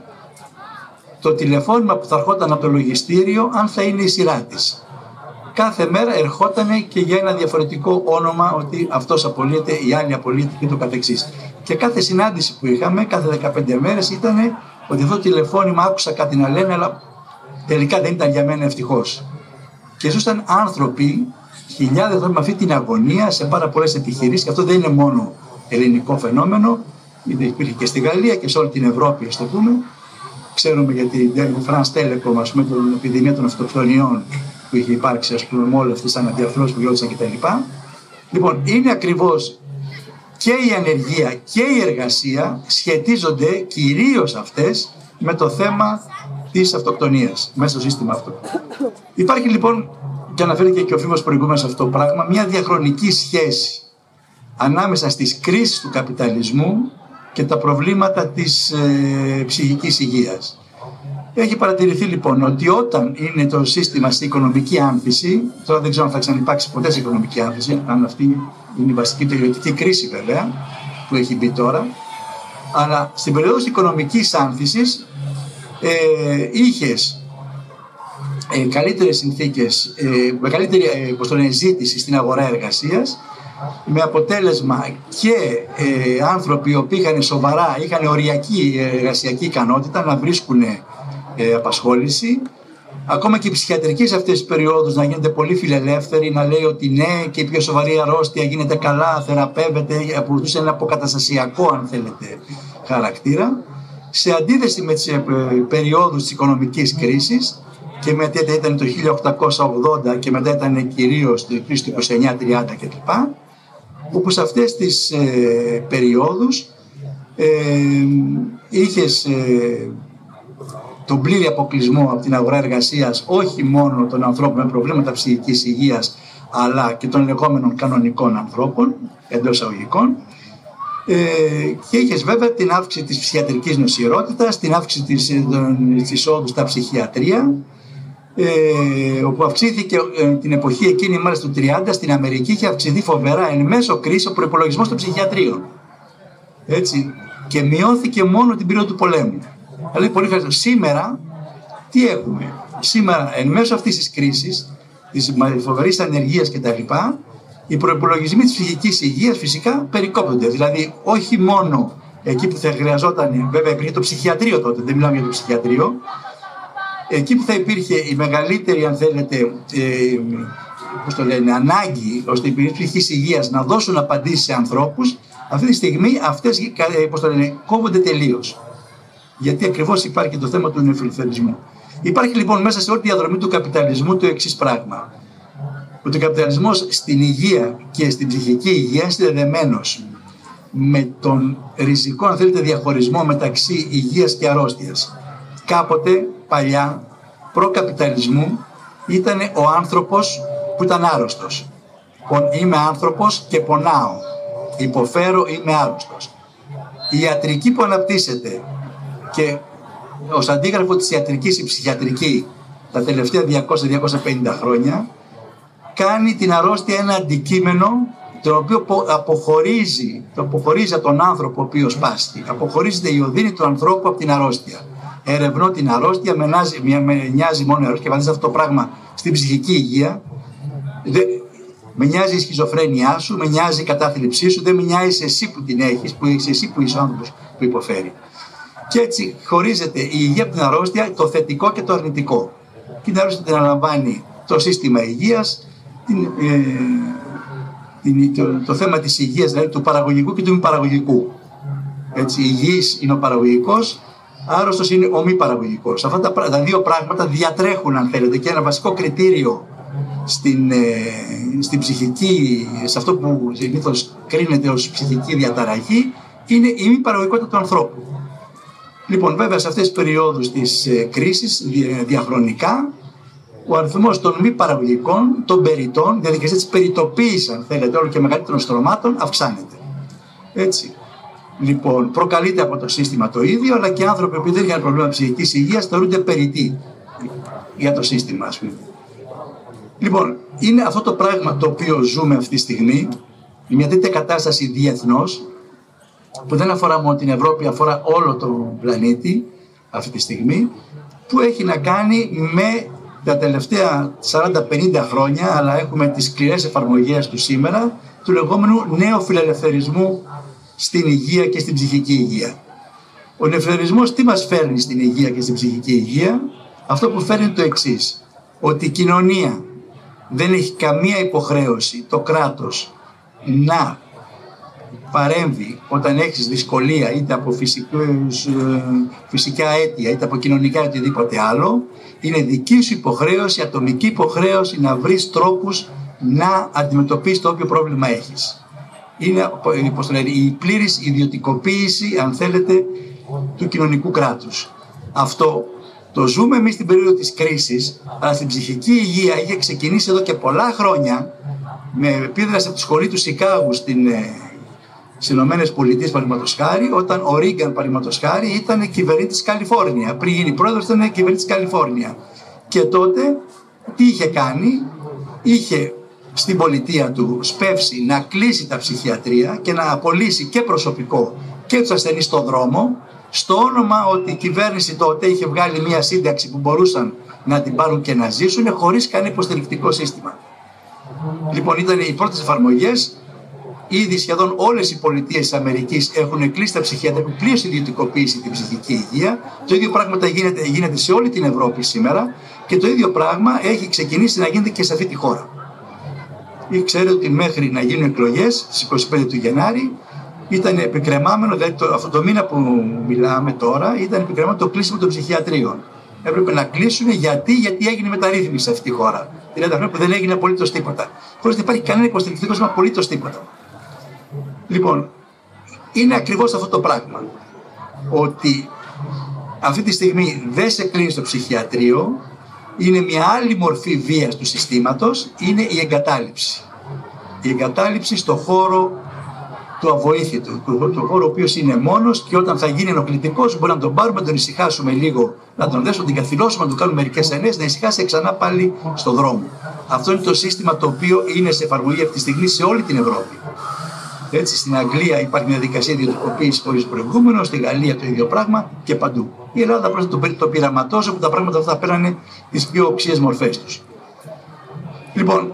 το τηλεφώνημα που θα ερχόταν από το λογιστήριο αν θα είναι η σειρά της. Κάθε μέρα ερχότανε και για ένα διαφορετικό όνομα, ότι αυτός απολύεται, η άλλη απολύεται και το καθεξής. Και κάθε συνάντηση που είχαμε, κάθε δεκαπέντε μέρες, ήταν ότι αυτό το τηλεφώνημα άκουσα κάτι να λένε, αλλά τελικά δεν ήταν για μένα, ευτυχώς. Και ζούσαν άνθρωποι, χιλιάδες άνθρωποι με αυτή την αγωνία σε πάρα πολλές επιχειρήσεις, και αυτό δεν είναι μόνο ελληνικό φαινόμενο, υπήρχε και στη Γαλλία και σε όλη την Ευρώπη, ας το πούμε. Ξέρουμε για την France Telecom, ας πούμε, την επιδημία των αυτοκτονιών που είχε υπάρξει, ας πούμε, με όλες αυτές τις αναδιαρθρώσεις που γιόντουσαν κτλ. Λοιπόν, είναι ακριβώς και η ανεργία και η εργασία σχετίζονται κυρίως αυτές με το θέμα της αυτοκτονίας μέσα στο σύστημα αυτό. Υπάρχει λοιπόν, και αναφέρθηκε και ο Φίβος προηγούμενος αυτό το πράγμα, μια διαχρονική σχέση ανάμεσα στις κρίσεις του καπιταλισμού και τα προβλήματα της ε, ψυχικής υγείας. Έχει παρατηρηθεί λοιπόν ότι όταν είναι το σύστημα σε οικονομική άνθηση, τώρα δεν ξέρω αν θα ξανυπάρξει ποτέ σε οικονομική άνθηση, αν αυτή είναι η βασική τελειωτική κρίση βέβαια που έχει μπει τώρα, αλλά στην περίοδο της οικονομικής άνθησης ε, είχες ε, καλύτερες συνθήκες, ε, μεγαλύτερη ε, πώς το λένε, ζήτηση στην αγορά εργασίας, με αποτέλεσμα και ε, άνθρωποι οι οποίοι είχαν σοβαρά, είχαν οριακή εργασιακή ικανότητα να βρίσκουν ε, απασχόληση. Ακόμα και οι ψυχιατρικοί σε αυτές τις περιόδους να γίνονται πολύ φιλελεύθεροι, να λέει ότι ναι, και η πιο σοβαρή αρρώστια γίνεται καλά, θεραπεύεται, αποκτούσε ένα αποκαταστασιακό, αν θέλετε, χαρακτήρα. Σε αντίθεση με τις ε, περιόδους της οικονομικής κρίσης, και μετά ήταν το χίλια οκτακόσια ογδόντα και μετά ήταν κυρίως το κρίση του είκοσι εννιά τριάντα κτλ. Όπου σε αυτές τις ε, περιόδους ε, είχες ε, τον πλήρη αποκλεισμό από την αγορά εργασίας όχι μόνο των ανθρώπων με προβλήματα ψυχικής υγείας, αλλά και των λεγόμενων κανονικών ανθρώπων, εντός εισαγωγικών. Ε, και είχες βέβαια την αύξηση της ψυχιατρικής νοσηρότητας, την αύξηση της, της εισόδου στα ψυχιατρία, ε, όπου αυξήθηκε ε, την εποχή εκείνη μάλιστα του τριάντα στην Αμερική, είχε αυξηθεί φοβερά εν μέσω κρίση ο προϋπολογισμός των ψυχιατρίων. Έτσι, και μειώθηκε μόνο την περίοδο του πολέμου. Δηλαδή, πολύ χαρακτηριστικό. Σήμερα, τι έχουμε? Σήμερα, εν μέσω αυτής της κρίσης, της φοβερής ανεργίας κτλ., οι προϋπολογισμοί της ψυχικής υγείας φυσικά περικόπτονται. Δηλαδή, όχι μόνο εκεί που θα χρειαζόταν, βέβαια υπήρχε το ψυχιατρίο τότε, δεν μιλάμε για το ψυχιατρίο, εκεί που θα υπήρχε η μεγαλύτερη, αν θέλετε, ε, πώς το λένε, ανάγκη ώστε οι υπηρεσίες ψυχικής υγείας να δώσουν απαντήσεις σε ανθρώπους, αυτή τη στιγμή αυτές, πώς το λένε, κόβονται τελείως. Γιατί ακριβώς υπάρχει και το θέμα του νεοφιλελευθερισμού. Υπάρχει λοιπόν μέσα σε όλη τη διαδρομή του καπιταλισμού το εξής πράγμα. Ότι ο καπιταλισμός στην υγεία και στην ψυχική υγεία είναι συνδεδεμένος με τον ριζικό, αν θέλετε, διαχωρισμό μεταξύ υγείας και αρρώστιας. Κάποτε, παλιά, προ-καπιταλισμού, ήταν ο άνθρωπος που ήταν άρρωστος. Είμαι άνθρωπος και πονάω. Υποφέρω, είμαι άρρωστος. Η ιατρική που αναπτύσσεται και ως αντίγραφο της ιατρικής η ψυχιατρική τα τελευταία διακόσια με διακόσια πενήντα χρόνια κάνει την αρρώστια ένα αντικείμενο το οποίο αποχωρίζει, το αποχωρίζει από τον άνθρωπο ο οποίος πάσχει. Αποχωρίζεται η οδύνη του ανθρώπου από την αρρώστια. Ερευνώ την αρρώστια, με νοιάζει, με νοιάζει μόνο η αρρώστια, και φαντάζεστε αυτό το πράγμα στην ψυχική υγεία. Δεν, με νοιάζει η σχιζοφρένειά σου, με νοιάζει η κατάθλιψή σου, δεν με νοιάζει εσύ που την έχεις, που είσαι εσύ που είσαι ο άνθρωπος που υποφέρει. Και έτσι χωρίζεται η υγεία από την αρρώστια, το θετικό και το αρνητικό. Και την αρρώστια την αναλαμβάνει το σύστημα υγείας, την, ε, την, το, το θέμα της υγείας, δηλαδή του παραγωγικού και του μη παραγωγικού. Έτσι, υγιής είναι ο παραγωγικός, άρρωστος είναι ο μη παραγωγικός. Αυτά τα, τα δύο πράγματα διατρέχουν, αν θέλετε, και ένα βασικό κριτήριο στην, ε, στην ψυχική, σε αυτό που συνήθως κρίνεται ως ψυχική διαταραχή, είναι η μη παραγωγικότητα του ανθρώπου. Λοιπόν, βέβαια, σε αυτές τις περιόδους της ε, κρίσης, δια, διαχρονικά, ο αριθμός των μη παραγωγικών, των περιττών, διαδικασία της περιττοποίησης, αν θέλετε, όλο και μεγαλύτερων στρωμάτων, αυξάνεται. Έτσι. Λοιπόν, προκαλείται από το σύστημα το ίδιο, αλλά και άνθρωποι που δεν είχαν προβλήμα ψυχικής υγείας θεωρούνται περιττοί για το σύστημα, ας πούμε. Λοιπόν, είναι αυτό το πράγμα το οποίο ζούμε αυτή τη στιγμή, μια τέτοια κατάσταση διεθνώς, που δεν αφορά μόνο την Ευρώπη, αφορά όλο τον πλανήτη αυτή τη στιγμή, που έχει να κάνει με τα τελευταία σαράντα πενήντα χρόνια, αλλά έχουμε τις σκληρές εφαρμογές του σήμερα, του λεγόμενου νέου φιλελευθερισμού στην υγεία και στην ψυχική υγεία. Ο νεοφιλελευθερισμός τι μας φέρνει στην υγεία και στην ψυχική υγεία? Αυτό που φέρνει το εξής, ότι η κοινωνία δεν έχει καμία υποχρέωση, το κράτος, να παρέμβει όταν έχεις δυσκολία είτε από φυσικούς, φυσικά αίτια είτε από κοινωνικά ή οτιδήποτε άλλο. Είναι δική σου υποχρέωση, ατομική υποχρέωση να βρεις τρόπους να αντιμετωπίσεις το όποιο πρόβλημα έχεις. Είναι, πώς το λένε, η πλήρης ιδιωτικοποίηση, αν θέλετε, του κοινωνικού κράτους. Αυτό το ζούμε εμείς στην περίοδο της κρίσης, αλλά στην ψυχική υγεία είχε ξεκινήσει εδώ και πολλά χρόνια με επίδραση από τη σχολή του Σικάγου στην στις Ηνωμένες Πολιτείες, παραδείγματος χάρη, όταν ο Ρίγκαν, παραδείγματος χάρη, ήταν κυβερνήτης της Καλιφόρνια. Πριν γίνει πρόεδρος, ήταν κυβερνήτης της Καλιφόρνια. Και τότε τι είχε κάνει? Είχε στην πολιτεία του σπεύσει να κλείσει τα ψυχιατρία και να απολύσει και προσωπικό και τους ασθενείς στον δρόμο, στο όνομα ότι η κυβέρνηση τότε είχε βγάλει μια σύνταξη που μπορούσαν να την πάρουν και να ζήσουν χωρίς κανένα υποστηρικτικό σύστημα. Λοιπόν, ήταν οι πρώτες εφαρμογές. Ήδη σχεδόν όλες οι πολιτείες της Αμερικής έχουν κλείσει τα ψυχιατρία, έχουν πλήρως ιδιωτικοποιήσει την ψυχική υγεία. Το ίδιο πράγμα γίνεται, γίνεται σε όλη την Ευρώπη σήμερα και το ίδιο πράγμα έχει ξεκινήσει να γίνεται και σε αυτή τη χώρα. Ή ξέρετε ότι μέχρι να γίνουν εκλογές στις είκοσι πέντε του Γενάρη ήταν επικρεμάμενο, δηλαδή το, αυτό το μήνα που μιλάμε τώρα, ήταν επικρεμάμενο το κλείσιμο των ψυχιατρίων. Έπρεπε να κλείσουν γιατί, γιατί έγινε μεταρρύθμιση σε αυτή τη χώρα. Δηλαδή αυτό που δεν έγινε απολύτως τίποτα. Χωρίς να υπάρχει κανένα υποστηρικτικό σύστημα, απολύτως τίποτα. Λοιπόν, είναι ακριβώς αυτό το πράγμα. Ότι αυτή τη στιγμή δεν σε κλείνει στο ψυχιατρίο, είναι μια άλλη μορφή βίας του συστήματος, είναι η εγκατάλειψη. Η εγκατάλειψη στο χώρο του αβοήθητου, του, του χώρου ο οποίος είναι μόνος και όταν θα γίνει ενοχλητικός μπορεί να τον πάρουμε, να τον ησυχάσουμε λίγο, να τον δέσουμε, να τον καθυλώσουμε, να του κάνουμε μερικές ενέσεις, να ησυχάσει ξανά πάλι στον δρόμο. Αυτό είναι το σύστημα το οποίο είναι σε εφαρμογή αυτή τη στιγμή σε όλη την Ευρώπη. Έτσι, στην Αγγλία υπάρχει μια διαδικασία ιδιωτικοποίησης χωρίς προηγούμενο, στη Γαλλία το ίδιο πράγμα και παντού. Η Ελλάδα απλώς το, το πειραματώσε που τα πράγματα αυτά πέρανε τις πιο οξύες μορφές τους. Λοιπόν,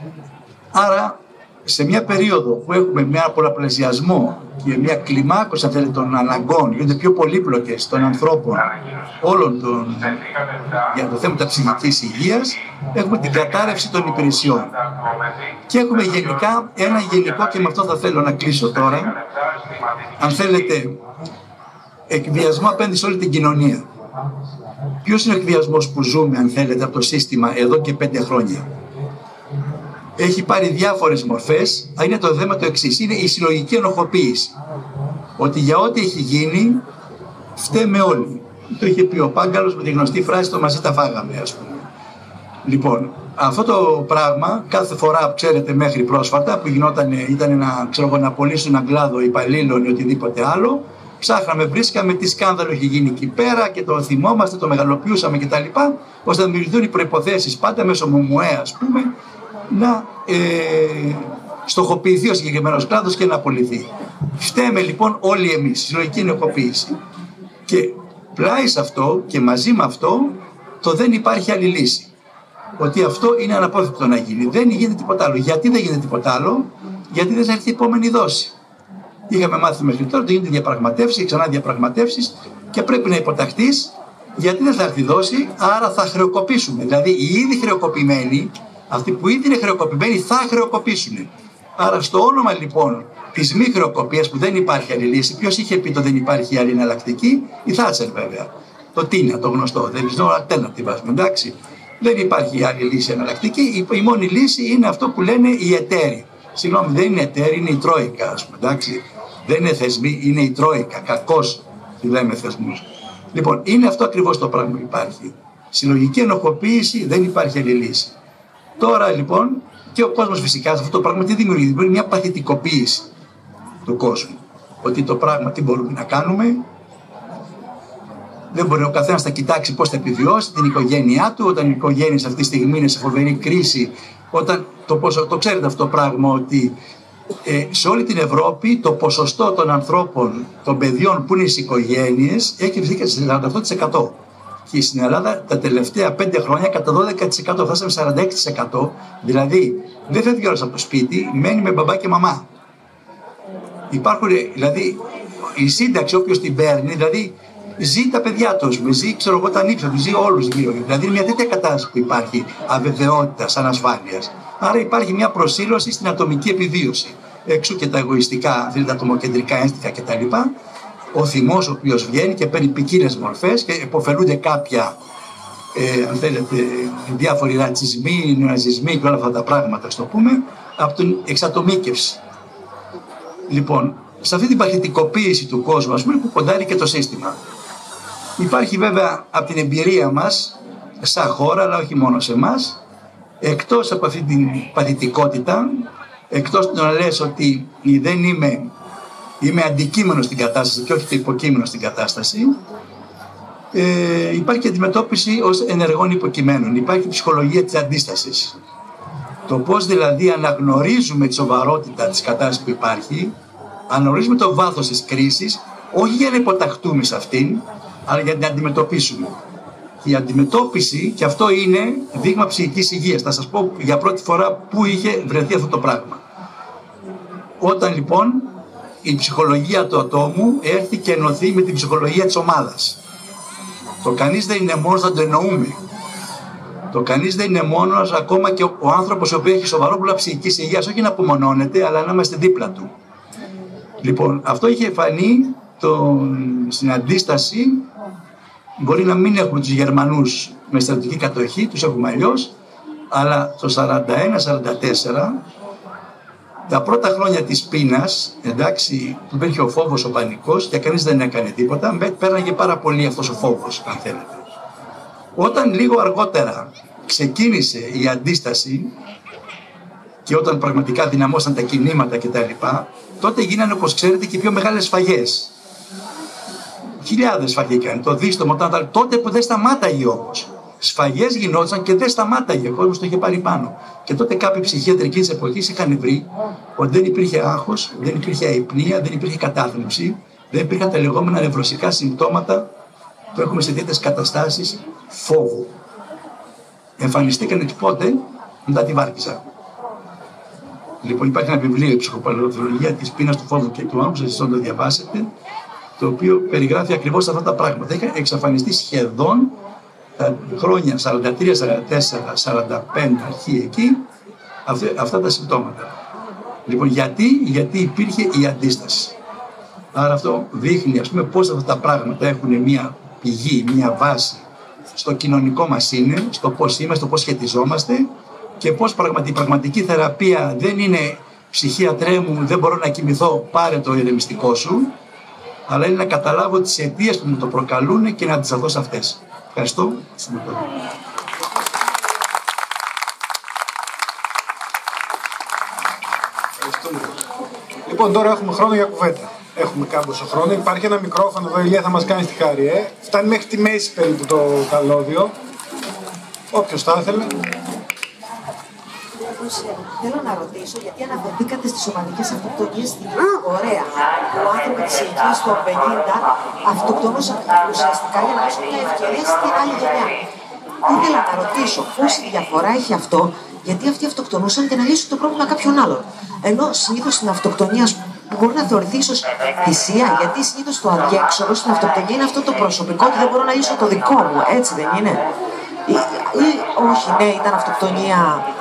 άρα σε μια περίοδο που έχουμε μια πολλαπλασιασμό και μια κλιμάκωση αν θέλετε, των αναγκών, γίνονται πιο πολύπλοκες των ανθρώπων όλων των, για το θέμα της ψυχικής υγείας, έχουμε την κατάρρευση των υπηρεσιών. Και έχουμε γενικά ένα γενικό, και με αυτό θα θέλω να κλείσω τώρα, αν θέλετε, εκβιασμό απέναντι σε όλη την κοινωνία. Ποιος είναι ο εκβιασμός που ζούμε, αν θέλετε, από το σύστημα εδώ και πέντε χρόνια? Έχει πάρει διάφορες μορφές. Είναι το θέμα το εξής. Είναι η συλλογική ενοχοποίηση. Ότι για ό,τι έχει γίνει φταίμε όλοι. Το είχε πει ο Πάγκαλος με τη γνωστή φράση «το μαζί τα φάγαμε», ας πούμε. Λοιπόν, αυτό το πράγμα κάθε φορά, ξέρετε, μέχρι πρόσφατα που γινόταν, ήταν να, ξέρω, να πωλήσουν έναν κλάδο υπαλλήλων ή οτιδήποτε άλλο, ψάχναμε, βρίσκαμε τι σκάνδαλο έχει γίνει εκεί πέρα και το θυμόμαστε, το μεγαλοποιούσαμε κτλ. Ώστε να δημιουργηθούν οι προϋποθέσεις πάντα μέσω μουμουέ, ας πούμε, να ε, στοχοποιηθεί ο συγκεκριμένος κλάδος και να απολυθεί. Φταίμε λοιπόν όλοι εμείς, συλλογική ενοχοποίηση. Και πλάι σε αυτό και μαζί με αυτό το δεν υπάρχει άλλη λύση. Ότι αυτό είναι αναπόφευκτο να γίνει. Δεν γίνεται τίποτα άλλο. Γιατί δεν γίνεται τίποτα άλλο? Γιατί δεν θα έρθει η επόμενη δόση. Είχαμε μάθει μέχρι τώρα ότι γίνεται διαπραγματεύσεις, ξανά διαπραγματεύσεις και πρέπει να υποταχθείς γιατί δεν θα έρθει δόση, άρα θα χρεοκοπήσουμε. Δηλαδή οι ήδη χρεοκοπημένοι, αυτοί που ήδη είναι χρεοκοπημένοι, θα χρεοκοπήσουν. Άρα στο όνομα λοιπόν της μη χρεοκοπίας που δεν υπάρχει άλλη λύση, ποιος είχε πει το δεν υπάρχει άλλη εναλλακτική? Η Θάτσερ βέβαια. Το Τίνα, το γνωστό. Δεν is no alternative, εντάξει. Δεν υπάρχει άλλη λύση εναλλακτική. Η μόνη λύση είναι αυτό που λένε οι εταίροι. Συγγνώμη, δεν είναι εταίροι, είναι η Τρόικα, ας πούμε, εντάξει. Δεν είναι θεσμοί, είναι η Τρόικα. Κακώς τη λέμε θεσμούς. Λοιπόν, είναι αυτό ακριβώς το πράγμα που υπάρχει. Συλλογική ενοχοποίηση, δεν υπάρχει άλλη λύση. Τώρα λοιπόν, και ο κόσμος φυσικά σε αυτό το πράγμα τι δημιουργεί? Δημιουργεί μια παθητικοποίηση του κόσμου. Ότι το πράγμα τι μπορούμε να κάνουμε. Δεν μπορεί ο καθένας να κοιτάξει πώς θα επιβιώσει την οικογένειά του, όταν η οικογένεια σε αυτή τη στιγμή είναι σε φοβερή κρίση. Όταν το, ποσο, το ξέρετε αυτό το πράγμα ότι ε, σε όλη την Ευρώπη το ποσοστό των ανθρώπων, των παιδιών που είναι στις οικογένειες έχει βρεθεί στο σαράντα οκτώ τοις εκατό. Και στην Ελλάδα τα τελευταία πέντε χρόνια κατά δώδεκα τοις εκατό φτάσαμε σαράντα έξι τοις εκατό. Δηλαδή δεν φεύγει όλος από το σπίτι, μένει με μπαμπά και μαμά. Υπάρχουν, δηλαδή η σύνταξη όποιος την παίρνει, δηλαδή ζει τα παιδιά του, ζει ξέρω εγώ τα νύψα του, ζει όλους γύρω. Δηλαδή είναι μια τέτοια κατάσταση που υπάρχει αβεβαιότητας, ανασφάλειας. Άρα υπάρχει μια προσήλωση στην ατομική επιβίωση. Εξού και τα εγωιστικά, δηλαδή τα ατομοκεντρικά ένστιχα κτλ. Ο θυμός ο οποίος βγαίνει και παίρνει ποικίλες μορφές και υποφελούνται κάποια, ε, αν θέλετε, διάφοροι ρατσισμοί, νεοναζισμοί και όλα αυτά τα πράγματα, στο πούμε, από την εξατομίκευση. Λοιπόν, σε αυτή την παθητικοποίηση του κόσμου, ας πούμε, που ποντάρει και το σύστημα. Υπάρχει βέβαια από την εμπειρία μας, σαν χώρα, αλλά όχι μόνο σε εμάς, εκτός από αυτή την παθητικότητα, εκτός να λες ότι δεν είμαι, είμαι αντικείμενο στην κατάσταση και όχι το υποκείμενο στην κατάσταση, ε, υπάρχει και αντιμετώπιση ως ενεργών υποκειμένων. Υπάρχει ψυχολογία της αντίστασης. Το πώς δηλαδή αναγνωρίζουμε τη σοβαρότητα της κατάστασης που υπάρχει, αναγνωρίζουμε το βάθος της κρίσης, όχι για να υποταχτούμε σε αυτήν, αλλά για να την αντιμετωπίσουμε. Η αντιμετώπιση, και αυτό είναι δείγμα ψυχικής υγείας. Θα σας πω για πρώτη φορά πού είχε βρεθεί αυτό το πράγμα. Όταν λοιπόν η ψυχολογία του ατόμου έρθει και ενωθεί με την ψυχολογία της ομάδας. Το κανείς δεν είναι μόνος, θα το εννοούμε. Το κανείς δεν είναι μόνος, ακόμα και ο, ο άνθρωπος ο οποίος έχει σοβαρό πρόβλημα ψυχικής υγείας, όχι να απομονώνεται, αλλά να είμαστε δίπλα του. Λοιπόν, αυτό είχε φανεί το, στην αντίσταση. Μπορεί να μην έχουμε τους Γερμανούς με στρατιωτική κατοχή, τους έχουμε αλλιώς, αλλά το σαράντα ένα σαράντα τέσσερα, τα πρώτα χρόνια της πείνας, εντάξει, που υπήρχε ο φόβος, ο πανικός και κανείς δεν έκανε τίποτα, πέραγε πάρα πολύ αυτός ο φόβος, αν θέλετε. Όταν λίγο αργότερα ξεκίνησε η αντίσταση και όταν πραγματικά δυναμώσαν τα κινήματα κτλ., τότε γίνανε, όπως ξέρετε, και πιο μεγάλες σφαγές. Χιλιάδες σφαγήκαν. Το δίστομο, όταν, τότε που δεν σταμάταγε όμως. Σφαγές γινόταν και δεν σταμάταγε. Ο κόσμος το είχε πάρει πάνω. Και τότε κάποιοι ψυχιατρικοί της εποχής είχαν βρει ότι δεν υπήρχε άγχος, δεν υπήρχε αϊπνία, δεν υπήρχε κατάθλιψη, δεν υπήρχαν τα λεγόμενα νευρωσικά συμπτώματα που έχουμε σε τέτοιες καταστάσεις φόβου. Εμφανιστήκαν και πότε, μετά τη Βάρκηζα. Λοιπόν, υπάρχει ένα βιβλίο, η ψυχοπαθολογία της πείνας, του φόβου και του άγχους, εσείς να το διαβάσετε, το οποίο περιγράφει ακριβώς αυτά τα πράγματα. Είχαν εξαφανιστεί σχεδόν τα χρόνια σαράντα τρία, σαράντα τέσσερα, σαράντα πέντε, αρχή εκεί, αυτά τα συμπτώματα. Λοιπόν, γιατί, γιατί υπήρχε η αντίσταση. Άρα αυτό δείχνει, ας πούμε, πώς αυτά τα πράγματα έχουν μια πηγή, μια βάση στο κοινωνικό μας είναι, στο πώς είμαστε, στο πώς σχετιζόμαστε και πώς πραγματι, η πραγματική θεραπεία δεν είναι ψυχίατρέ μου, δεν μπορώ να κοιμηθώ, πάρε το ηρεμιστικό σου, αλλά είναι να καταλάβω τις αιτίες που μου το προκαλούν και να αντισταθώ σε αυτές. Ευχαριστώ. Λοιπόν, τώρα έχουμε χρόνο για κουβέντα. Έχουμε κάμποσο χρόνο. Υπάρχει ένα μικρόφωνο εδώ, η Ηλία θα μας κάνει τη χάρη. Ε. Φτάνει μέχρι τη μέση περίπου το καλώδιο. Όποιος θα ήθελε. Θέλω να ρωτήσω, γιατί αναφερθήκατε στις σωματικές αυτοκτονίες στην Κορέα, που άνθρωποι της ηλικίας των πενήντα αυτοκτονούσαν ουσιαστικά για να δώσουν μια ευκαιρία στην άλλη γενιά. Ήθελα να ρωτήσω πόση διαφορά έχει αυτό, γιατί αυτοί αυτοκτονούσαν για να λύσουν το πρόβλημα κάποιων άλλων. Ενώ συνήθως στην αυτοκτονία μπορεί να θεωρηθεί ίσως θυσία, γιατί συνήθως το αδιέξοδο στην αυτοκτονία είναι αυτό το προσωπικό ότι δεν μπορώ να λύσω το δικό μου, έτσι δεν είναι? Ή, ή όχι, ναι, ήταν αυτοκτονία.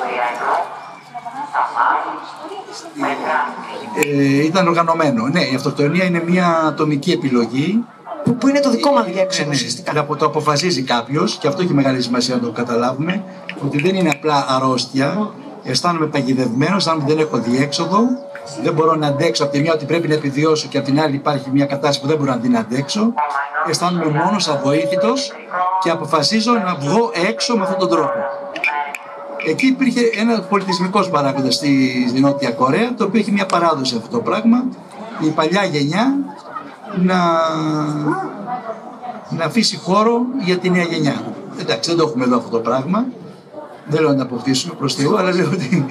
Ε, ήταν οργανωμένο. Ναι, η αυτοκτονία είναι μια ατομική επιλογή. Που, που είναι το δικό μου αδιέξοδο ουσιαστικά. Ναι, ναι. Το αποφασίζει κάποιος, και αυτό έχει μεγάλη σημασία να το καταλάβουμε, ότι δεν είναι απλά αρρώστια. Αισθάνομαι παγιδευμένος, αισθάνομαι ότι δεν έχω διέξοδο, δεν μπορώ να αντέξω. Από τη μια ότι πρέπει να επιβιώσω, και από την άλλη υπάρχει μια κατάσταση που δεν μπορώ να την αντέξω. Αισθάνομαι μόνος, αβοήθητος και αποφασίζω να βγω έξω με αυτόν τον τρόπο. Εκεί υπήρχε ένα πολιτισμικός παράγοντας στη, στη Νότια Κορέα, το οποίο έχει μια παράδοση αυτό το πράγμα. Η παλιά γενιά να, να αφήσει χώρο για τη νέα γενιά. Εντάξει, δεν το έχουμε εδώ αυτό το πράγμα. Δεν λέω να τα αποκτήσουμε προς Θεού, αλλά λέω ότι...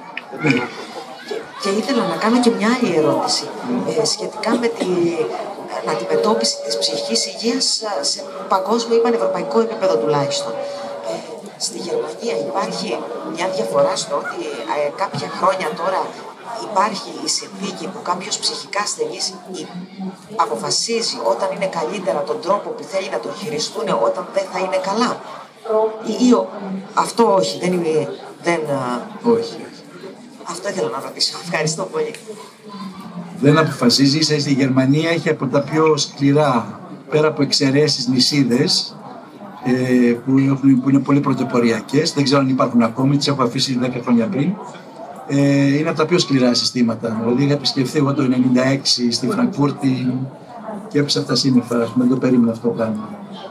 Και ήθελα να κάνω και μια άλλη ερώτηση ε, σχετικά με την αντιμετώπιση της ψυχικής υγείας σε παγκόσμιο ή πανευρωπαϊκό επίπεδο τουλάχιστον. Ε, στη Γερμανία υπάρχει μια διαφορά στο ότι ε, κάποια χρόνια τώρα υπάρχει η συνθήκη που κάποιος ψυχικά ασθενής αποφασίζει όταν είναι καλύτερα τον τρόπο που θέλει να τον χειριστούν όταν δεν θα είναι καλά. Ή, ή αυτό όχι, δεν είναι... Δεν, όχι. Αυτό ήθελα να ρωτήσω. Ευχαριστώ πολύ. Δεν αποφασίζει. Ίσα στη Γερμανία έχει από τα πιο σκληρά, πέρα από εξαιρέσεις, νησίδες ε, που, έχουν, που είναι πολύ πρωτοποριακές. Δεν ξέρω αν υπάρχουν ακόμη, τις έχω αφήσει δέκα χρόνια πριν. Ε, είναι από τα πιο σκληρά συστήματα. Δηλαδή είχα επισκεφθεί εγώ το ενενήντα έξι στη Φραγκφούρτη και έπεσα αυτά σύννεφα. Δεν το περίμενα αυτό το πράγμα.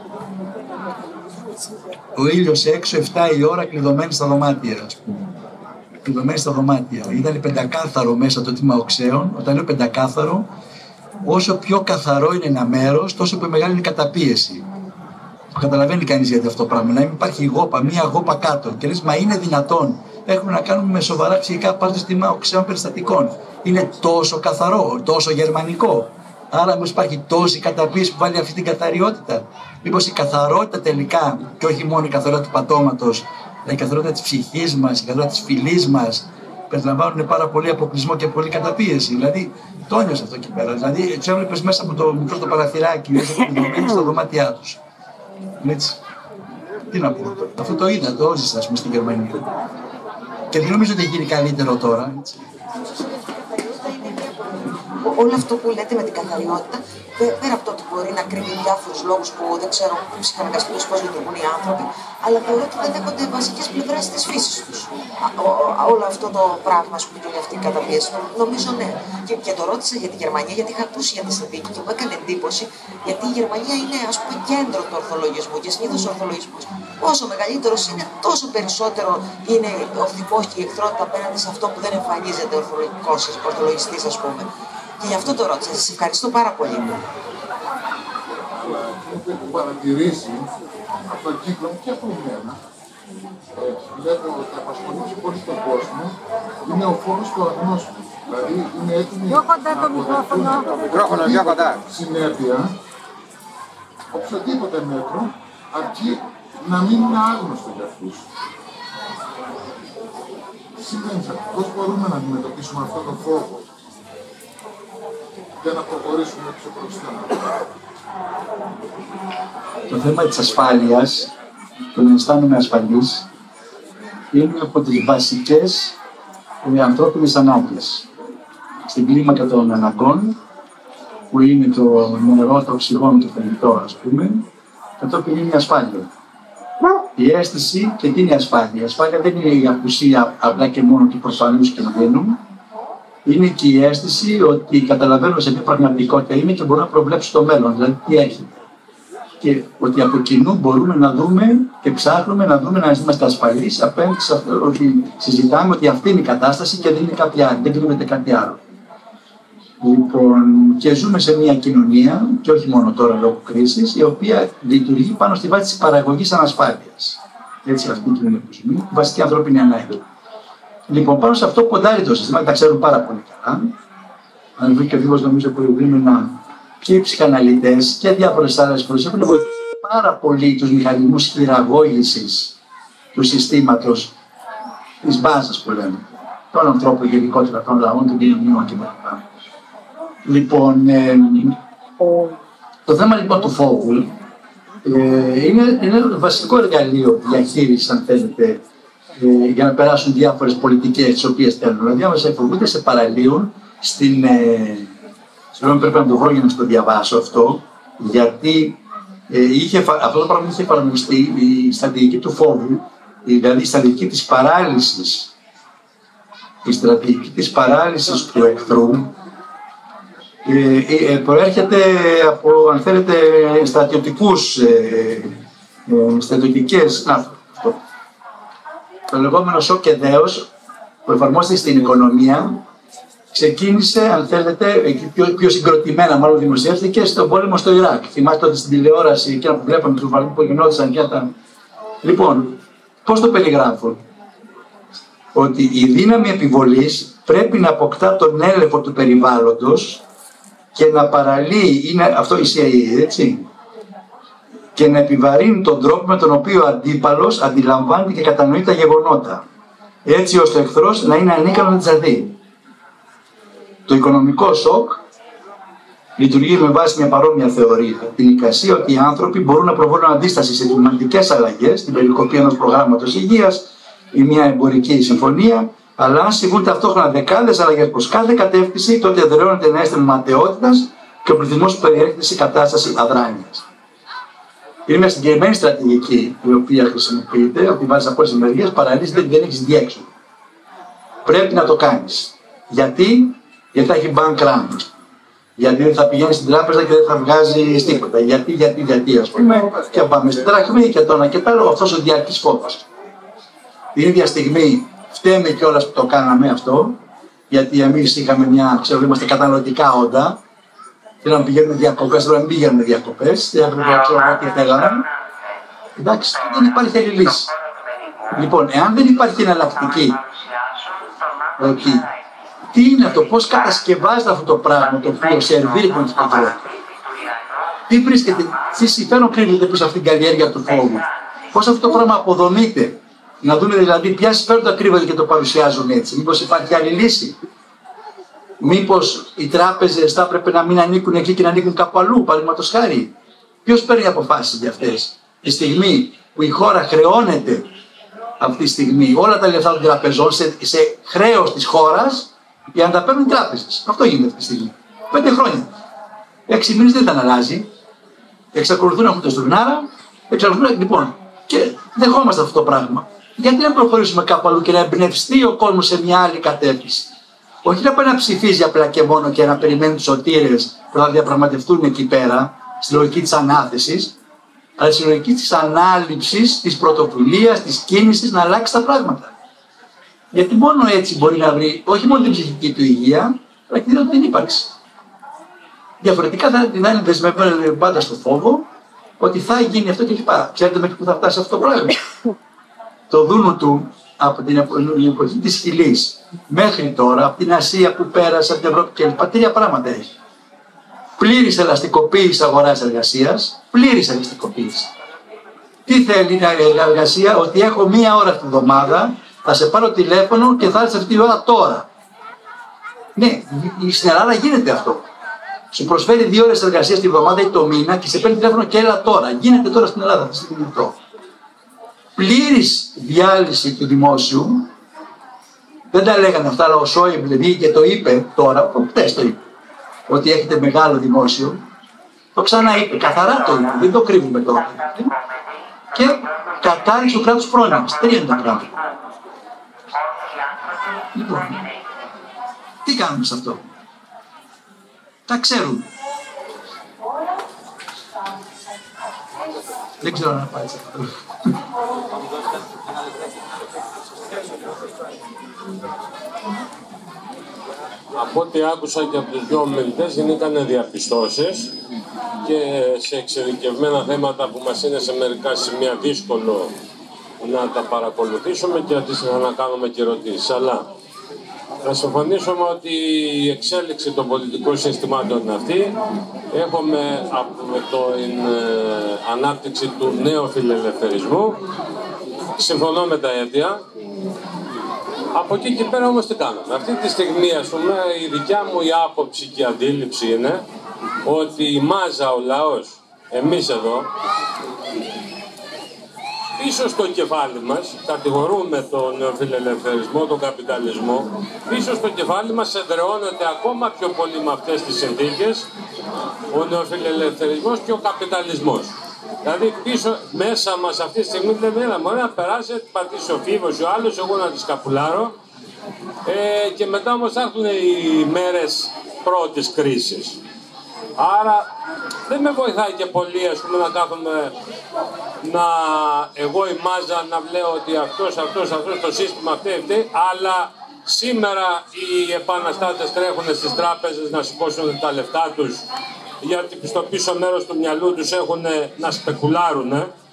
Ο ήλιος έξω, εφτά η ώρα, κλειδωμένοι στα δωμάτια, ας πούμε. Κλειδωμένοι στα δωμάτια. Ήταν πεντακάθαρο μέσα το τμήμα οξέων. Όταν λέω πεντακάθαρο, όσο πιο καθαρό είναι ένα μέρος, τόσο πιο μεγάλη είναι η καταπίεση. Το καταλαβαίνει κανείς γιατί αυτό το πράγμα. Να μην υπάρχει γόπα, μία γόπα κάτω. Και λες, μα είναι δυνατόν? Έχουμε να κάνουμε με σοβαρά ψυχικά πάνω στο τμήμα οξέων περιστατικών. Είναι τόσο καθαρό, τόσο γερμανικό. Άρα, μήπως υπάρχει τόση καταπίεση που βάλει αυτή την καθαριότητα? Μήπως η καθαρότητα τελικά, και όχι μόνο η καθαρότητα του πατώματος, αλλά η καθαρότητα της ψυχής μας, η καθαρότητα της φυλής μας, περιλαμβάνουν πάρα πολύ αποκλεισμό και πολύ καταπίεση. Δηλαδή, το ένιωσα αυτό εκεί πέρα. Δηλαδή, τους έβλεπες μέσα από το μικρό το παραθυράκι, μέσα από την στα δωμάτια τους. Έτσι. Τι να πω. Αυτό το είδα, το όζησα, ας πούμε, στην Γερμανία. Και δεν νομίζω ότι έχει γίνει καλύτερο τώρα. Έτσι. Όλο αυτό που λέτε με την καθαριότητα, πέρα από το ότι μπορεί να κρύβει διάφορους λόγους που δεν ξέρω ψυχαναγκαστικούς πώς λειτουργούν οι άνθρωποι, αλλά θεωρώ ότι δεν δέχονται βασικές πλευρές της φύσης τους. όλο αυτό το πράγμα, ας πούμε, και όλη αυτή η καταπίεση. Νομίζω ναι. Και, και το ρώτησα για τη Γερμανία, γιατί είχα ακούσει για τη συνθήκη και μου έκανε εντύπωση, γιατί η Γερμανία είναι, ας πούμε, κέντρο του ορθολογισμού και συνήθως ο ορθολογισμός, όσο μεγαλύτερος είναι, τόσο περισσότερο είναι ο θυμός και η εχθρότητα απέναντι σε αυτό που δεν εμφανίζεται ορθολογικός, ορθολογιστής, ας πούμε. Και γι' αυτό το ρώτησα. Σας ευχαριστώ πάρα πολύ. Έχω παρατηρήσει από το κύκλο και από μένα. Βλέπω ότι απασχολήσει πολύ τον κόσμο, είναι ο φόρος του αγνώστου. Δηλαδή είναι έτοιμοι πιο κοντά το μικρόφωνο. μικρόφωνο, πιο κοντά. Συνέπεια, οποιοδήποτε μέτρο, αρκεί να μην είναι άγνωστο για αυτούς. Σημαίνει πώς μπορούμε να αντιμετωπίσουμε αυτό το φόβο για να προχωρήσουμε πιο μπροστά. Το θέμα της ασφάλειας, το να αισθάνομαι ασφαλής, είναι από τις βασικές ε, ανθρώπινες ανάγκες. Στην κλίμακα των αναγκών, που είναι το νερό, το οξυγόνο, το φαγητό, ας πούμε, κατόπιν είναι η ασφάλεια. Η αίσθηση και τι είναι η ασφάλεια. Η ασφάλεια δεν είναι η απουσία απλά και μόνο του προφανούς κινδύνου. Είναι και η αίσθηση ότι καταλαβαίνω σε ποια πραγματικότητα είναι και μπορώ να προβλέψω το μέλλον, δηλαδή τι έχει. Και ότι από κοινού μπορούμε να δούμε και ψάχνουμε να δούμε να είμαστε ασφαλείς απέναντι σε αυτό, ότι συζητάμε ότι αυτή είναι η κατάσταση και δεν είναι κάποια άλλη, δεν κρύβεται κάτι άλλο. Λοιπόν, και ζούμε σε μια κοινωνία, και όχι μόνο τώρα λόγω κρίσης, η οποία λειτουργεί πάνω στη βάση της παραγωγής ανασφάλειας. Έτσι, αυτή η κοινωνία που ζούμε, βασική ανθρώπινη ανάγκη. Λοιπόν, πάνω σε αυτό ποντάρει το σύστημα, τα ξέρουν πάρα πολύ καλά. Αν βρει και ο Δήμος, νομίζω προηγούμενα, και οι ψυχαναλυτές και διάφορες άλλες φορές έχουν βοηθήσει πάρα πολύ τους μηχανισμούς χειραγώγησης του συστήματος της βάσης που λέμε, των ανθρώπων γενικότερα, των λαών, των κοινωνιών κλπ. Λοιπόν, ε, το θέμα λοιπόν του φόβου ε, είναι, είναι ένα βασικό εργαλείο διαχείρισης, αν θέλετε, ε, για να περάσουν διάφορες πολιτικές τις οποίες θέλουν. Δηλαδή, άμα σε φοβούνται, σε παραλύουν στην. Ε, Συγγνώμη, πρέπει να το βρω για να το διαβάσω αυτό, γιατί ε, είχε, αυτό το πράγμα είχε εφαρμοστεί η στρατηγική του φόβου, δηλαδή η στρατηγική της παράλυσης, η στρατηγική της παράλυσης του εχθρού, ε, ε, προέρχεται από, αν θέλετε, στρατιωτικούς, ε, ε, στρατιωτικές, να, αυτό, το λεγόμενο σοκ και δέος που εφαρμόστηκε στην οικονομία, ξεκίνησε, αν θέλετε, πιο, πιο συγκροτημένα μάλλον δημοσιεύτηκε στον πόλεμο στο Ιράκ. Θυμάστε ότι στην τηλεόραση, εκείνα που βλέπαμε τους βαλμούς που γινόντουσαν και τα. Λοιπόν, πώς το περιγράφω? Ότι η δύναμη επιβολής πρέπει να αποκτά τον έλεγχο του περιβάλλοντος και να παραλύει, είναι, αυτό η σι άι έι, έτσι, και να επιβαρύνει τον τρόπο με τον οποίο ο αντίπαλος αντιλαμβάνεται και κατανοεί τα γεγονότα, έτσι ώστε ο εχθρός να είναι ανίκανο να τις δει. Το οικονομικό σοκ λειτουργεί με βάση μια παρόμοια θεωρία. Την εικασία ότι οι άνθρωποι μπορούν να προβάλλουν αντίσταση σε κλιματικές αλλαγές, την περικοπή ενός προγράμματος υγείας ή μια εμπορική συμφωνία, αλλά αν συμβούν ταυτόχρονα δεκάδες αλλαγές προς κάθε κατεύθυνση, τότε εδραιώνεται ένα αίσθημα ματαιότητας και ο πληθυσμός περιέχεται σε κατάσταση αδράνειας. Είναι μια συγκεκριμένη στρατηγική η οποία χρησιμοποιείται, ότι βάζει από όλες τις μεριές, παραλύσει, δεν, δεν έχεις διέξοδο. Πρέπει να το κάνεις. Γιατί? Γιατί θα έχει bank run. Γιατί δεν θα πηγαίνει στην τράπεζα και δεν θα βγάζει τίποτα. Γιατί, γιατί, γιατί, ας πούμε, και πάμε στην τράχμη και το ένα και το άλλο, αυτός ο διαρκής φόβος. Την ίδια στιγμή φταίμε κιόλας που το κάναμε αυτό, γιατί εμείς είχαμε μια, ξέρω, είμαστε καταναλωτικά όντα. Θέλαμε να πηγαίνουμε διακοπές, τώρα μην πηγαίνουμε διακοπές, δεν ξέρουμε τι θέλαμε. Εντάξει, δεν υπάρχει άλλη λύση. Λοιπόν, εάν δεν υπάρχει εναλλακτική, ότι τι είναι αυτό, πώς κατασκευάζεται αυτό το πράγμα το οποίο σερβίρει τον človек. Τι βρίσκεται, τι συμφέρον κρύβεται πίσω από την καλλιέργεια του φόβου. Πώς αυτό το πράγμα αποδομείται. Να δούμε δηλαδή ποια συμφέροντα κρύβονται και το παρουσιάζουν έτσι. Μήπως υπάρχει άλλη λύση. Μήπως οι τράπεζες θα έπρεπε να μην ανήκουν εκεί και να ανήκουν κάπου αλλού, παραδείγματος χάρη. Ποιος παίρνει αποφάσεις για αυτές? Τη στιγμή που η χώρα χρεώνεται αυτή τη στιγμή όλα τα λεφτά των τραπεζών σε, σε χρέος της χώρας, για να τα παίρνουν οι τράπεζες. Αυτό γίνεται αυτή τη στιγμή. Πέντε χρόνια. Έξι μήνες δεν τα αλλάζει. Εξακολουθούν να έχουν το στουρνάρα. Εξακολουθούν, λοιπόν, και δεχόμαστε αυτό το πράγμα. Γιατί να προχωρήσουμε κάπου αλλού και να εμπνευστεί ο κόσμος σε μια άλλη κατεύθυνση. Όχι να πάει να ψηφίζει απλά και μόνο και να περιμένει τους σωτήρες που θα διαπραγματευτούν εκεί πέρα, στη λογική της ανάθεσης, αλλά στη λογική της ανάληψης, της πρωτοβουλίας, της κίνησης να αλλάξει τα πράγματα. Γιατί μόνο έτσι μπορεί να βρει όχι μόνο την ψυχική του υγεία, αλλά και την ύπαρξη. Διαφορετικά θα την άλλη δεσμεύει πάντα στο φόβο ότι θα γίνει αυτό και λοιπά. Ξέρετε μέχρι που θα φτάσει αυτό το πράγμα. Το δούνο του από την εποχή της Χιλής μέχρι τώρα, από την Ασία που πέρασε, από την Ευρώπη κλπ. Τρία πράγματα έχει. Πλήρης ελαστικοποίηση αγοράς εργασίας, πλήρης ελαστικοποίηση. Τι θέλει η εργασία, ότι έχω μία ώρα την εβδομάδα, θα σε πάρω τηλέφωνο και θα έρθει αυτή η ώρα τώρα. Ναι, στην Ελλάδα γίνεται αυτό. Σου προσφέρει δύο ώρες εργασίας την εβδομάδα ή το μήνα και σε παίρνει τηλέφωνο και έλα τώρα. Γίνεται τώρα στην Ελλάδα αυτή τη στιγμή αυτό. Πλήρης διάλυση του δημόσιου. Δεν τα λέγανε αυτά, αλλά ο Σόιμπλε βγήκε και το είπε τώρα, χτες το είπε, ότι έχετε μεγάλο δημόσιο. Το ξαναείπε, καθαρά το είπε, δεν το κρύβουμε τώρα. Και κατάρριξη του κράτους πρόνοιας. Τρία είναι τα πράγματα. Λοιπόν, τι κάνουμε σε αυτό. Τα ξέρουμε. Δεν ξέρω να πάει σε αυτό. Από ό,τι άκουσα και από τους δυο ομιλητές γίνηκαν διαπιστώσεις και σε εξειδικευμένα θέματα που μας είναι σε μερικά σημεία δύσκολο να τα παρακολουθήσουμε και αντίστοιχα να κάνουμε και ερωτήσεις. Αλλά θα συμφωνήσουμε ότι η εξέλιξη των πολιτικών συστημάτων είναι αυτή. Έχουμε από την ε, ανάπτυξη του νέου φιλελευθερισμού. Συμφωνώ με τα αίτια. Από εκεί και πέρα όμως τι κάνουμε. Αυτή τη στιγμή, ας πούμε, η δικιά μου η άποψη και η αντίληψη είναι ότι η μάζα, ο λαός, εμείς εδώ, πίσω στο κεφάλι μας, κατηγορούμε τον νεοφιλελευθερισμό, τον καπιταλισμό, πίσω στο κεφάλι μας εδραιώνεται ακόμα πιο πολύ με αυτές τις συνθήκες ο νεοφιλελευθερισμός και ο καπιταλισμός. Δηλαδή πίσω μέσα μας αυτή τη στιγμή δεν είναι μόνο να περάσει, να πατήσει ο φίβος ο άλλος, εγώ να τη σκαπουλάρω ε, και μετά όμως θα έρθουν οι μέρες πρώτης κρίσης. Άρα δεν με βοηθάει και πολύ, ας πούμε, να κάθομαι να εγώ η μάζα να λέω ότι αυτός, αυτός, αυτός το σύστημα αυτή, αυτή, αλλά σήμερα οι επαναστάτες τρέχουν στις τράπεζες να σηκώσουν τα λεφτά τους γιατί στο πίσω μέρος του μυαλού τους έχουν να σπεκουλάρουν.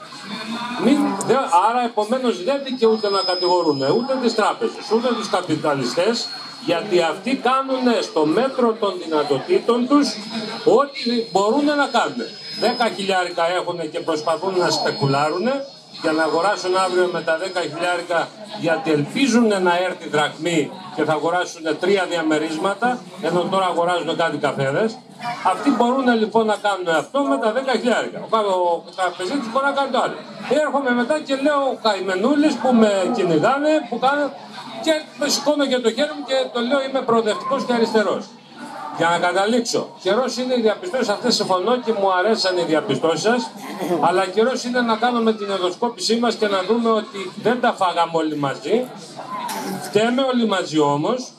Μην, δε, άρα επομένως δεν δικαιούται να κατηγορούν ούτε τις τράπεζες ούτε τους καπιταλιστές, γιατί αυτοί κάνουν στο μέτρο των δυνατοτήτων τους ό,τι μπορούν να κάνουν. Δέκα χιλιάρικα έχουν και προσπαθούν να σπεκουλάρουν για να αγοράσουν αύριο με τα δέκα χιλιάρικα, γιατί ελπίζουν να έρθει δραχμή και θα αγοράσουν τρία διαμερίσματα, ενώ τώρα αγοράζουν κάτι καφέδες. Αυτοί μπορούν λοιπόν να κάνουν αυτό με τα δέκα χιλιάρικα. Ο τραπεζίτης μπορεί να κάνει το άλλο. Έρχομαι μετά και λέω καημενούλης που με κυνηγάνε, που κάνουν, και με σηκώνω και το χέρι μου και το λέω είμαι προοδευτικός και αριστερός. Για να καταλήξω, καιρός είναι οι διαπιστώσεις αυτές, συμφωνώ και μου αρέσαν οι διαπιστώσεις σας, αλλά καιρός είναι να κάνουμε την ενδοσκόπησή μας και να δούμε ότι δεν τα φάγαμε όλοι μαζί, φταίμε όλοι μαζί όμως,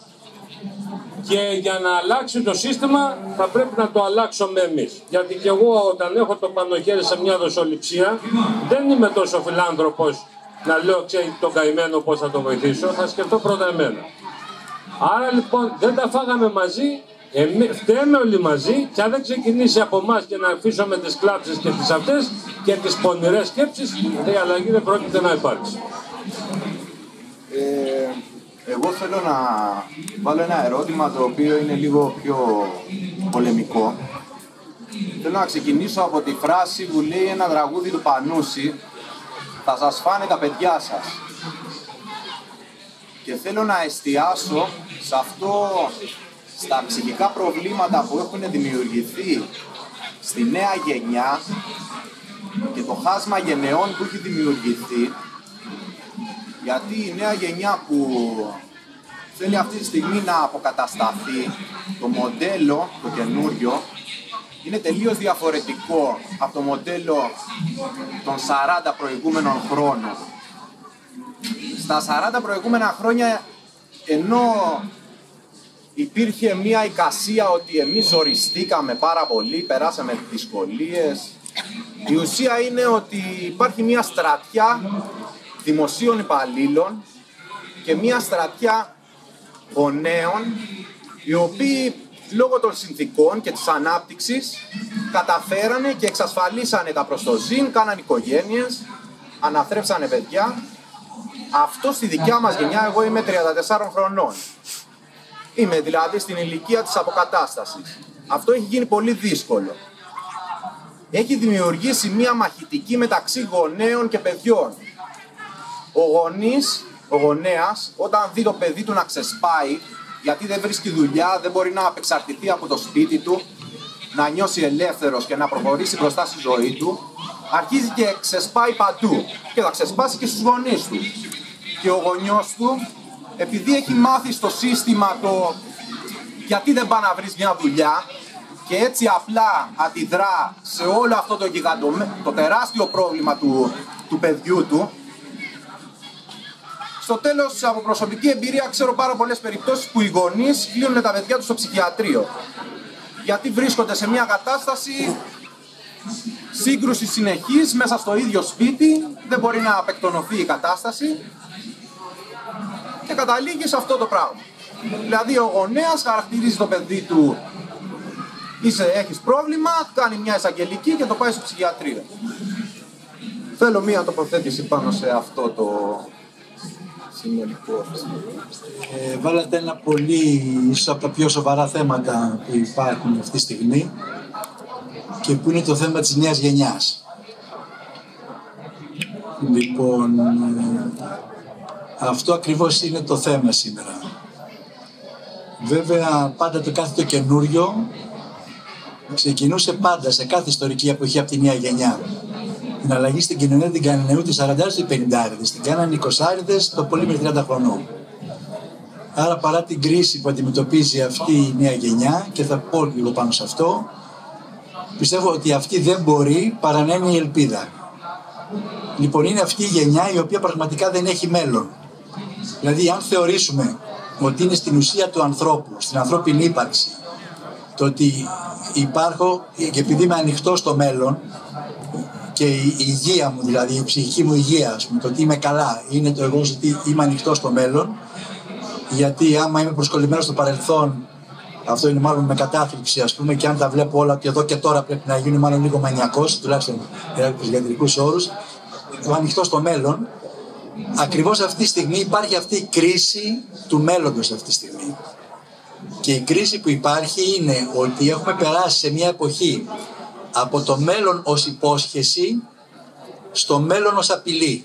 και για να αλλάξει το σύστημα θα πρέπει να το αλλάξουμε εμείς. Γιατί και εγώ όταν έχω το πάνω χέρι σε μια δοσοληψία δεν είμαι τόσο φιλάνθρωπος να λέω ξέρει τον καημένο πώς θα το βοηθήσω, θα σκεφτώ πρώτα εμένα. Άρα λοιπόν δεν τα φάγαμε μαζί, εμείς, φταίμε όλοι μαζί, και αν δεν ξεκινήσει από εμάς και να αφήσουμε τις κλάψεις και τις αυτές και τις πονηρές σκέψεις, η αλλαγή δεν πρόκειται να υπάρξει. Ε, εγώ θέλω να βάλω ένα ερώτημα το οποίο είναι λίγο πιο πολεμικό. Θέλω να ξεκινήσω από τη φράση που λέει ένα τραγούδι του Πανούση, θα σας φάνε τα παιδιά σας. Και θέλω να εστιάσω σε αυτό, στα ψυχικά προβλήματα που έχουν δημιουργηθεί στη νέα γενιά και το χάσμα γενεών που έχει δημιουργηθεί, γιατί η νέα γενιά που θέλει αυτή τη στιγμή να αποκατασταθεί, το μοντέλο, το καινούριο, είναι τελείως διαφορετικό από το μοντέλο των σαράντα προηγούμενων χρόνων. Στα σαράντα προηγούμενα χρόνια, ενώ υπήρχε μια εικασία ότι εμείς ζοριστήκαμε πάρα πολύ, περάσαμε δυσκολίες, η ουσία είναι ότι υπάρχει μια στρατιά δημοσίων υπαλλήλων και μια στρατιά γονέων, οι οποίοι λόγω των συνθήκων και της ανάπτυξης καταφέρανε και εξασφαλίσανε τα προστοζήν, κάναν οικογένειες, αναθρέψανε παιδιά. Αυτό στη δικιά μας γενιά, εγώ είμαι τριάντα τεσσάρων χρονών. Είμαι δηλαδή στην ηλικία της αποκατάστασης. Αυτό έχει γίνει πολύ δύσκολο. Έχει δημιουργήσει μία μαχητική μεταξύ γονέων και παιδιών. Ο γονής, ο γονέας, όταν δει το παιδί του να ξεσπάει, γιατί δεν βρίσκει δουλειά, δεν μπορεί να απεξαρτηθεί από το σπίτι του, να νιώσει ελεύθερος και να προχωρήσει μπροστά στη ζωή του, αρχίζει και ξεσπάει παντού και θα ξεσπάσει και στους γονείς του. Και ο γονιός του, επειδή έχει μάθει στο σύστημα το γιατί δεν πάει να βρεις μια δουλειά και έτσι απλά αντιδρά σε όλο αυτό το, γιγαντο, το τεράστιο πρόβλημα του, του παιδιού του, στο τέλος, από προσωπική εμπειρία, ξέρω πάρα πολλές περιπτώσεις που οι γονείς κλείνουν τα παιδιά τους στο ψυχιατρίο. Γιατί βρίσκονται σε μια κατάσταση σύγκρουση συνεχής μέσα στο ίδιο σπίτι, δεν μπορεί να απεκτονωθεί η κατάσταση και καταλήγει σε αυτό το πράγμα. Δηλαδή ο γονέας χαρακτηρίζει το παιδί του, είσαι, έχεις πρόβλημα, κάνει μια εισαγγελική και το πάει στο ψυχιατρίο. Θέλω μια τοποθέτηση πάνω σε αυτό το συνολικό. Ε, βάλατε ένα πολύ, ίσως από τα πιο σοβαρά θέματα που υπάρχουν αυτή τη στιγμή και που είναι το θέμα της νέας γενιάς. Λοιπόν, αυτό ακριβώς είναι το θέμα σήμερα. Βέβαια, πάντα το κάθε το καινούριο ξεκινούσε πάντα σε κάθε ιστορική εποχή από τη νέα γενιά. Την αλλαγή στην κοινωνία την κάνανε ούτε οι σαραντάριδες ούτε οι πενηντάριδες. Την κάνανε οι εικοσάριδες το πολύ με τριάντα χρονών. Άρα, παρά την κρίση που αντιμετωπίζει αυτή η νέα γενιά, και θα πω λίγο πάνω σε αυτό, πιστεύω ότι αυτή δεν μπορεί παρά να είναι η ελπίδα. Λοιπόν, είναι αυτή η γενιά η οποία πραγματικά δεν έχει μέλλον. Δηλαδή, αν θεωρήσουμε ότι είναι στην ουσία του ανθρώπου, στην ανθρώπινη ύπαρξη, το ότι υπάρχω και επειδή είμαι ανοιχτό στο μέλλον και η υγεία μου, δηλαδή η ψυχική μου υγεία, ας πούμε, το ότι είμαι καλά, είναι το εγώ ότι είμαι ανοιχτό στο μέλλον, γιατί άμα είμαι προσκολλημένος στο παρελθόν, αυτό είναι μάλλον με κατάθλιψη, ας πούμε, και αν τα βλέπω όλα και εδώ και τώρα πρέπει να γίνει μάλλον λίγο μανιακός, τουλάχιστον για τους γιατρικούς όρους, ο ανοιχτός στο μέλλον, ακριβώς αυτή τη στιγμή υπάρχει αυτή η κρίση του μέλλοντος αυτή τη στιγμή. Και η κρίση που υπάρχει είναι ότι έχουμε περάσει σε μια εποχή από το μέλλον ως υπόσχεση στο μέλλον ως απειλή.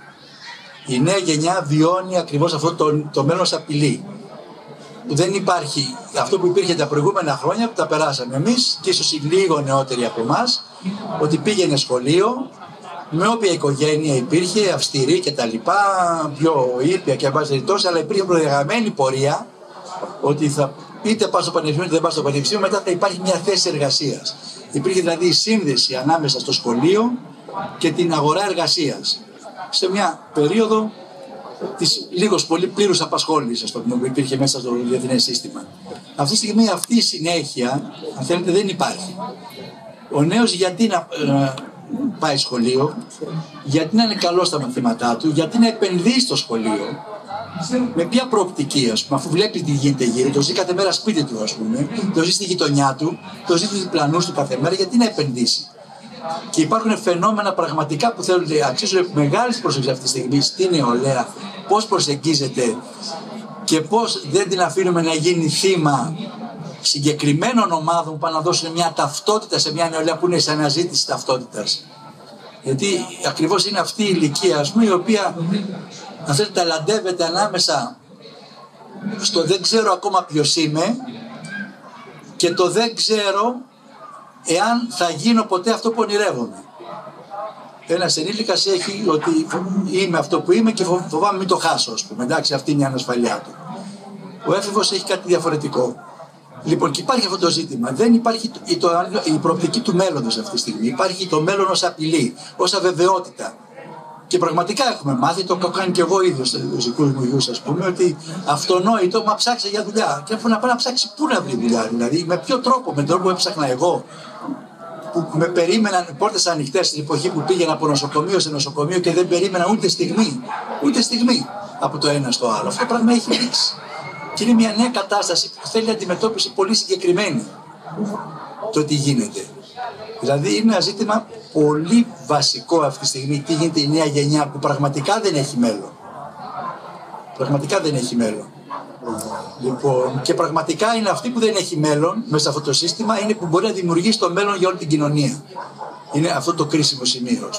Η νέα γενιά βιώνει ακριβώς αυτό το, το μέλλον ως απειλή. Δεν υπάρχει αυτό που υπήρχε τα προηγούμενα χρόνια που τα περάσαμε εμείς και ίσως λίγο νεότεροι από εμάς, ότι πήγαινε σχολείο, με όποια οικογένεια υπήρχε, αυστηρή και τα λοιπά, πιο ήπια και αμπάζεριτός, αλλά υπήρχε προδιαγραμμένη πορεία ότι θα είτε πας στο πανεπιστήμιο είτε δεν πας στο πανεπιστήμιο, μετά θα υπάρχει μια θέση εργασίας. Υπήρχε δηλαδή η σύνδεση ανάμεσα στο σχολείο και την αγορά εργασίας. Σε μια περίοδο της λίγος πολύ πλήρους απασχόλησης που υπήρχε μέσα στο διεθνές σύστημα. Αυτή τη στιγμή αυτή η συνέχεια, αν θέλετε, δεν υπάρχει. Ο νέος γιατί να ε, πάει σχολείο, γιατί να είναι καλό στα μαθήματά του, γιατί να επενδύει στο σχολείο, με ποια προοπτική, ας πούμε, αφού βλέπει τι γίνεται γύρω, το ζει κάθε μέρα σπίτι του, ας πούμε, το ζει στη γειτονιά του, το ζει στους διπλανούς του κάθε μέρα, γιατί να επενδύσει. Και υπάρχουν φαινόμενα πραγματικά που θέλουν, αξίζουν μεγάλη προσοχή αυτή τη στιγμή στη νεολαία, πώς προσεγγίζεται και πώς δεν την αφήνουμε να γίνει θύμα συγκεκριμένων ομάδων που πάνε να δώσουν μια ταυτότητα σε μια νεολαία που είναι σε αναζήτηση ταυτότητας. Γιατί ακριβώς είναι αυτή η ηλικία, ας πούμε, η οποία αν θέλετε ταλαντεύεται ανάμεσα στο δεν ξέρω ακόμα ποιος είμαι και το δεν ξέρω εάν θα γίνω ποτέ αυτό που ονειρεύομαι. Ένας ενήλικας έχει ότι είμαι αυτό που είμαι και φοβάμαι μην το χάσω, ας πούμε. Εντάξει, αυτή είναι η ανασφαλιά του. Ο έφηβος έχει κάτι διαφορετικό. Λοιπόν, και υπάρχει αυτό το ζήτημα. Δεν υπάρχει το, το, η προοπτική του μέλλοντος αυτή τη στιγμή. Υπάρχει το μέλλον ως απειλή, ως αβεβαιότητα. Και πραγματικά έχουμε μάθει, το έχω κάνει και εγώ ίδιο στους δικούς μου γιους, ας πούμε, ότι αυτονόητο, μα ψάξε για δουλειά. Και αφού να πάει να ψάξει, πού να βρει δουλειά, δηλαδή, με ποιο τρόπο, με τον τρόπο που έψαχνα εγώ, που με περίμεναν πόρτες ανοιχτές στην εποχή που πήγαινα από νοσοκομείο σε νοσοκομείο και δεν περίμενα ούτε στιγμή, ούτε στιγμή από το ένα στο άλλο. Αυτό το πράγμα έχει λήξει. Και είναι μια νέα κατάσταση που θέλει αντιμετώπιση πολύ συγκεκριμένη το τι γίνεται. Δηλαδή είναι ένα ζήτημα πολύ βασικό αυτή τη στιγμή τι γίνεται η νέα γενιά που πραγματικά δεν έχει μέλλον. Πραγματικά δεν έχει μέλλον. Λοιπόν, και πραγματικά είναι αυτή που δεν έχει μέλλον μέσα σε αυτό το σύστημα, είναι που μπορεί να δημιουργήσει το μέλλον για όλη την κοινωνία. Είναι αυτό το κρίσιμο σημείο.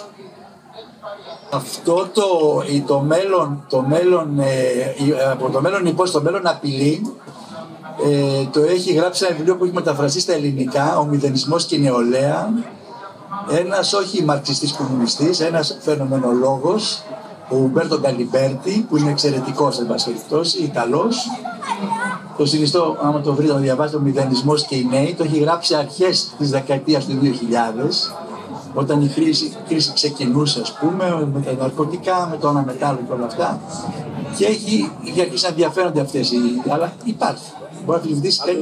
Αυτό το, το μέλλον, το μέλλον, ε, από το μέλλον υπό το μέλλον απειλή, ε, το έχει γράψει ένα βιβλίο που έχει μεταφραστεί στα ελληνικά, «Ο μηδενισμός και η νεολαία», ένας όχι μαρξιστής κομμουνιστής, ένας φαινομενολόγος, ο Ουμπέρτο Γκαλιμπέρτη, που είναι εξαιρετικός εν πάση περιπτώσει, Ιταλός. Το συνιστώ, άμα το βρείτε να διαβάσετε, «Ο μηδενισμός και οι νέοι», το έχει γράψει αρχές της δεκαετίας του δύο χιλιάδες, όταν η κρίση, η κρίση ξεκινούσε, ας πούμε, με τα ναρκωτικά, με το αναμετάλλο και όλα αυτά. Και έχει, έχει αρχίσει να ενδιαφέρονται αυτές οι. Αλλά υπάρχει. Μπορεί να φιλιβδίσει κάτι.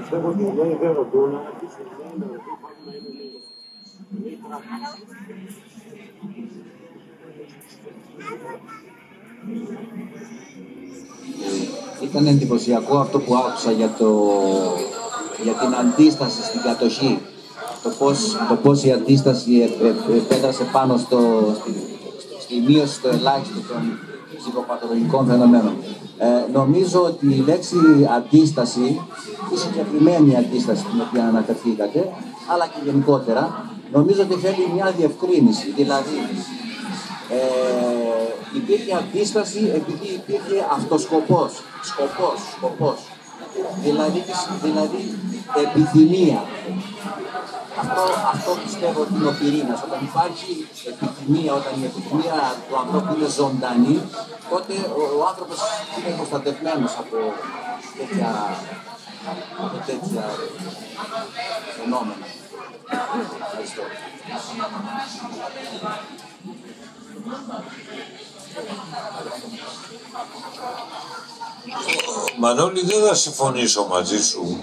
Ήταν εντυπωσιακό αυτό που άκουσα για, το, για την αντίσταση στην κατοχή. Το πώς, το πώς η αντίσταση επέδρασε πάνω στο, στη, στη μείωση στο ελάχιστο των ψυχοπαθολογικών φαινομένων. Ε, νομίζω ότι η λέξη αντίσταση, η συγκεκριμένη αντίσταση την οποία αναφερθήκατε, αλλά και γενικότερα, νομίζω ότι θέλει μια διευκρίνηση. Δηλαδή, ε, υπήρχε αντίσταση επειδή υπήρχε αυτοσκοπός, σκοπός, σκοπός. Δηλαδή, δηλαδή επιθυμία. Αυτό, αυτό πιστεύω ότι είναι ο πυρήνας. Όταν υπάρχει επιθυμία, όταν η επιθυμία του ανθρώπου είναι ζωντανή, τότε ο, ο άνθρωπος είναι προστατευμένος από τέτοια, από τέτοια φαινόμενα. Ευχαριστώ. Μανώλη, δεν θα συμφωνήσω μαζί σου.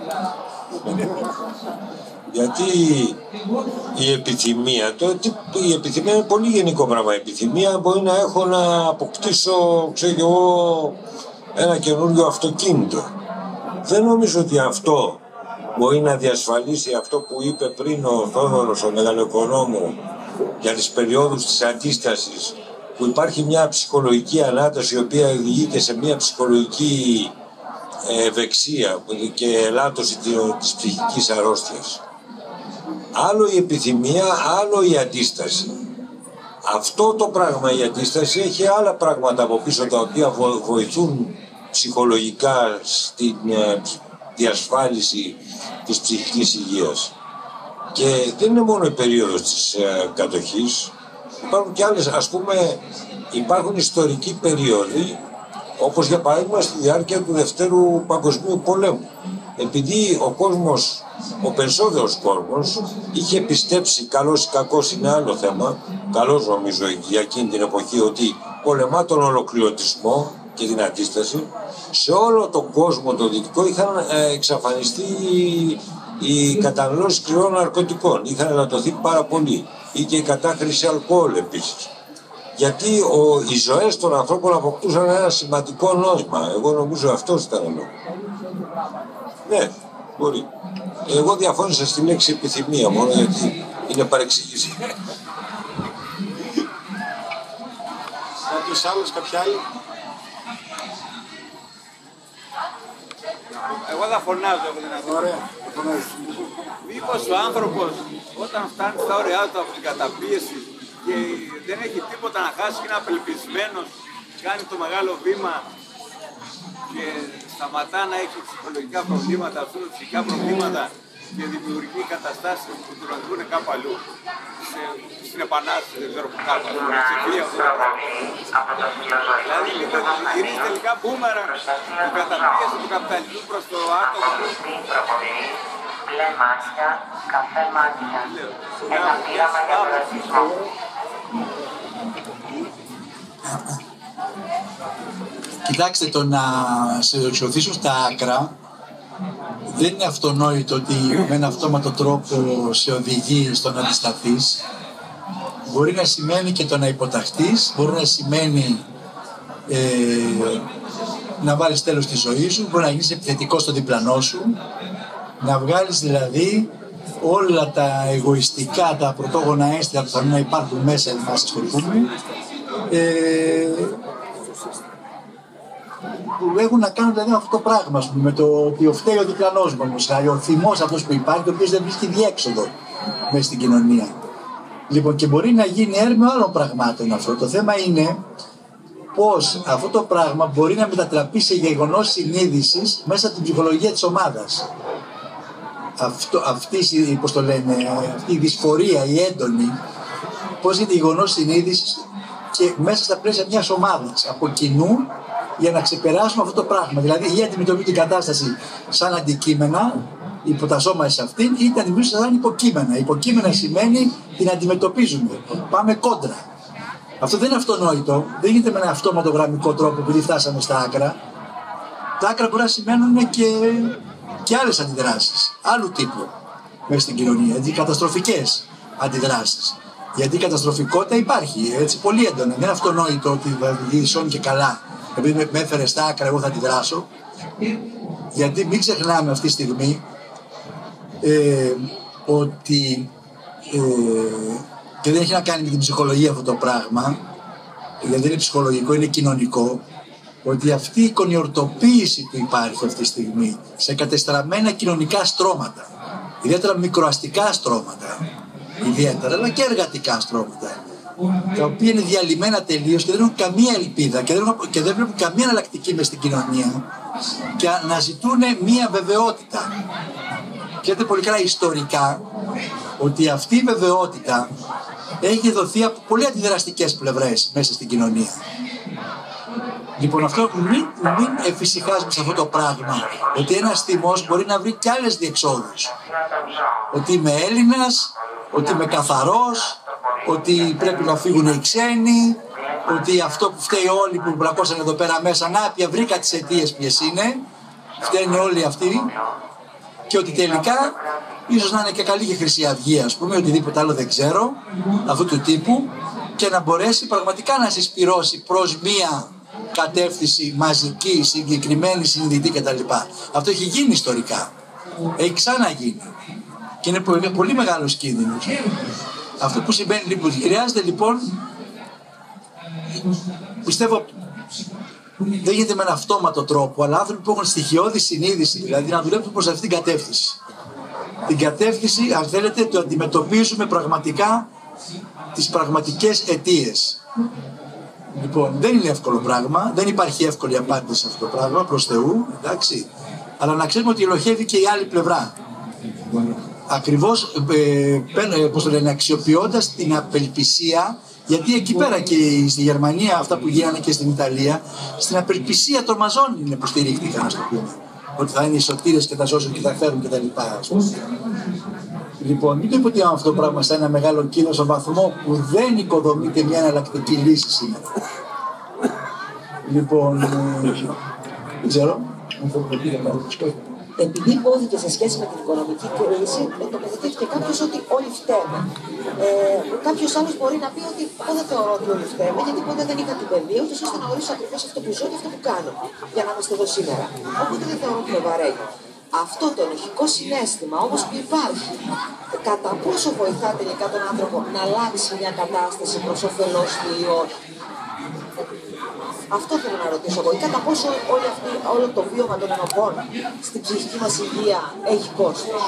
Γιατί η επιθυμία, το, η επιθυμία είναι πολύ γενικό πράγμα. Η επιθυμία μπορεί να έχω να αποκτήσω, ξέρω εγώ, ένα καινούριο αυτοκίνητο. Δεν νομίζω ότι αυτό μπορεί να διασφαλίσει αυτό που είπε πριν ο Θόδωρος, ο μεγαλοοικονόμου, για τις περιόδους της αντίστασης, που υπάρχει μια ψυχολογική ανάταση η οποία οδηγεί και σε μια ψυχολογική ευεξία και ελάττωση της ψυχικής αρρώστιας. Άλλο η επιθυμία, άλλο η αντίσταση. Αυτό το πράγμα, η αντίσταση, έχει άλλα πράγματα από πίσω τα οποία βοηθούν ψυχολογικά στην διασφάλιση της ψυχικής υγείας. Και δεν είναι μόνο η περίοδος της κατοχής, υπάρχουν και άλλες, ας πούμε, υπάρχουν ιστορικοί περίοδοι, όπως για παράδειγμα στη διάρκεια του Δευτέρου Παγκοσμίου Πολέμου. Επειδή ο κόσμος, ο περισσότερος κόσμος, είχε πιστέψει, καλός ή κακός είναι άλλο θέμα, καλός νομίζω για εκείνη την εποχή, ότι πολεμά τον ολοκληρωτισμό και την αντίσταση, σε όλο τον κόσμο το δυτικό είχαν εξαφανιστεί οι καταναλώσεις κρυών ναρκωτικών, είχαν ελαττωθεί πάρα πολύ, ή και η κατάχρηση αλκοόλ επίσης. Γιατί ο, οι ζωές των ανθρώπων αποκτούσαν ένα σημαντικό νόημα. Εγώ νομίζω αυτός ήταν ο λόγος. Ναι, μπορεί. Εγώ διαφώνησα στη λέξη επιθυμία μόνο γιατί είναι παρεξήγηση. Κάποιος άλλος, κάποια άλλη? Εγώ θα φωνάζω από την αγορά. Ωραία, φωνάζω. Μήπως ο άνθρωπος όταν φτάνει στα όρια του από την καταπίεση και δεν έχει τίποτα να χάσει και είναι απελπισμένος, κάνει το μεγάλο βήμα και σταματά να έχει ψυχολογικά προβλήματα, ψυχικά προβλήματα και δημιουργεί καταστάσεις που τον οδηγούν κάπου αλλού. Στην επανάσταση, δεν ξέρω που κάπου αλλού. Δηλαδή λίγο γυρίζει τελικά μπούμεραν η καταπίεση του καπιταλισμού προς το άτομο. Μπλε μάτια, καφέ μάτια. Ένα πείραμα για τον εθισμό. Κοιτάξτε, το να σε εξωθήσουν στα άκρα δεν είναι αυτονόητο ότι με ένα αυτόματο τρόπο σε οδηγεί στο να αντισταθείς. Μπορεί να σημαίνει και το να υποταχθείς, μπορεί να σημαίνει ε, να βάλεις τέλος στη ζωή σου, μπορεί να γίνεις επιθετικός στο διπλανό σου, να βγάλεις δηλαδή όλα τα εγωιστικά, τα πρωτόγωνα αίσθητα που θα να υπάρχουν μέσα μας, ας το πούμε, ε, που έχουν να κάνουν δηλαδή αυτό το πράγμα, ας πούμε, με το ότι ο φταίει ο διπλανός μας, ο θυμός αυτός που υπάρχει, ο οποίος δεν βρίσκει διέξοδο μέσα στην κοινωνία. Λοιπόν, και μπορεί να γίνει έρμεο άλλων πραγμάτων αυτό. Το θέμα είναι πώς αυτό το πράγμα μπορεί να μετατραπεί σε γεγονός συνείδησης μέσα από την ψυχολογία της ομάδας. Αυτό, αυτή, πώς το λένε, αυτή η δυσφορία, η έντονη, πώς είναι γεγονός συνείδησης και μέσα στα πλαίσια μιας ομάδας, από κοινού, για να ξεπεράσουμε αυτό το πράγμα. Δηλαδή, ή αντιμετωπίζουμε την κατάσταση σαν αντικείμενα, υποτασσόμαστε σε αυτήν, ή την αντιμετωπίζουμε σαν υποκείμενα. Υποκείμενα σημαίνει την αντιμετωπίζουμε. Πάμε κόντρα. Αυτό δεν είναι αυτονόητο, δεν γίνεται με ένα αυτόματο γραμμικό τρόπο επειδή φτάσαμε στα άκρα. Τα άκρα μπορεί να σημαίνουν και, και άλλες αντιδράσεις, άλλου τύπου μέσα στην κοινωνία, δηλαδή καταστροφικές αντιδράσεις. Γιατί η καταστροφικότητα υπάρχει, έτσι, πολύ έντονα. Δεν είναι αυτονόητο ότι θα βγει και καλά. Επειδή με έφερε στα άκρα, εγώ θα αντιδράσω. Γιατί μην ξεχνάμε αυτή τη στιγμή ε, ότι ε, και δεν έχει να κάνει με την ψυχολογία αυτό το πράγμα, γιατί δεν είναι ψυχολογικό, είναι κοινωνικό, ότι αυτή η εικονιορτοποίηση που υπάρχει αυτή τη στιγμή σε κατεστραμμένα κοινωνικά στρώματα, ιδιαίτερα μικροαστικά στρώματα, ιδιαίτερα, αλλά και εργατικά στρώματα, τα οποία είναι διαλυμένα τελείως και δεν έχουν καμία ελπίδα και δεν, έχουν, και δεν βλέπουν καμία εναλλακτική μες στην κοινωνία και αναζητούν μία βεβαιότητα. Ξέρετε πολύ καλά ιστορικά ότι αυτή η βεβαιότητα έχει δοθεί από πολύ αντιδραστικές πλευρές μέσα στην κοινωνία. Λοιπόν, αυτό μην, μην εφησυχάζουμε σε αυτό το πράγμα, ότι ένας θυμός μπορεί να βρει και άλλες διεξόδους. Ότι είμαι Έλληνας, ότι είμαι καθαρός, ότι πρέπει να φύγουν οι ξένοι, ότι αυτό που φταίει όλοι που μπλακώσαν εδώ πέρα μέσα, να πια βρήκα τις αιτίες ποιες είναι, φταίνουν όλοι αυτοί, και ότι τελικά ίσως να είναι και καλή και Χρυσή Αυγή, ας πούμε, οτιδήποτε άλλο δεν ξέρω, αυτού του τύπου, και να μπορέσει πραγματικά να συσπυρώσει προς μία κατεύθυνση μαζική, συγκεκριμένη, συνειδητή κτλ. Αυτό έχει γίνει ιστορικά. Έχει ξαναγίνει. Και είναι πολύ, πολύ μεγάλος κίνδυνος. Αυτό που συμβαίνει λοιπόν, χρειάζεται λοιπόν, πιστεύω, δεν γίνεται με ένα αυτόματο τρόπο, αλλά άνθρωποι που έχουν στοιχειώδη συνείδηση, δηλαδή να δουλεύουν προς αυτήν την κατεύθυνση. Την κατεύθυνση, αν θέλετε, το αντιμετωπίζουμε πραγματικά τις πραγματικές αιτίες. Λοιπόν, δεν είναι εύκολο πράγμα, δεν υπάρχει εύκολη απάντηση σε αυτό το πράγμα, προς Θεού, εντάξει, αλλά να ξέρουμε ότι ελοχεύει και η άλλη πλευρά. Ακριβώς, ε, πώς το λένε, αξιοποιώντας την απελπισία, γιατί εκεί πέρα και στη Γερμανία, αυτά που γίνανε και στην Ιταλία, στην απελπισία των μαζών είναι που στηρίχτηκαν, ας το πούμε. Ότι θα είναι οι σωτήρες και θα σώσουν και θα φέρουν και τα λοιπά, ας πούμε. Λοιπόν, μην το υποτιμάμε αυτό το πράγμα σε ένα μεγάλο κίνδυνο, στον βαθμό που δεν οικοδομείται μια εναλλακτική λύση σήμερα. Λοιπόν, δεν ξέρω. Επειδή υπόθηκε σε σχέση με την οικονομική κρίση, τοποθετήθηκε κάποιο ότι όλοι φταίμε. Ε, κάποιο άλλο μπορεί να πει ότι εγώ δεν θεωρώ ότι όλοι φταίμε, γιατί ποτέ δεν είχα την παιδεία, ούτε ώστε να γνωρίσω ακριβώ αυτό που ζω και αυτό που κάνω, για να είμαστε εδώ σήμερα. Οπότε δεν θεωρώ ότι με βαραίνει. Αυτό το ενοχικό συναίσθημα όμως που υπάρχει, κατά πόσο βοηθά τελικά τον άνθρωπο να αλλάξει μια κατάσταση προς όφελός του ή όχι. Αυτό θέλω να ρωτήσω εγώ. Ή κατά πόσο όλη αυτή, όλο το βίωμα των ενοχών στην ψυχική μας υγεία έχει κόστος.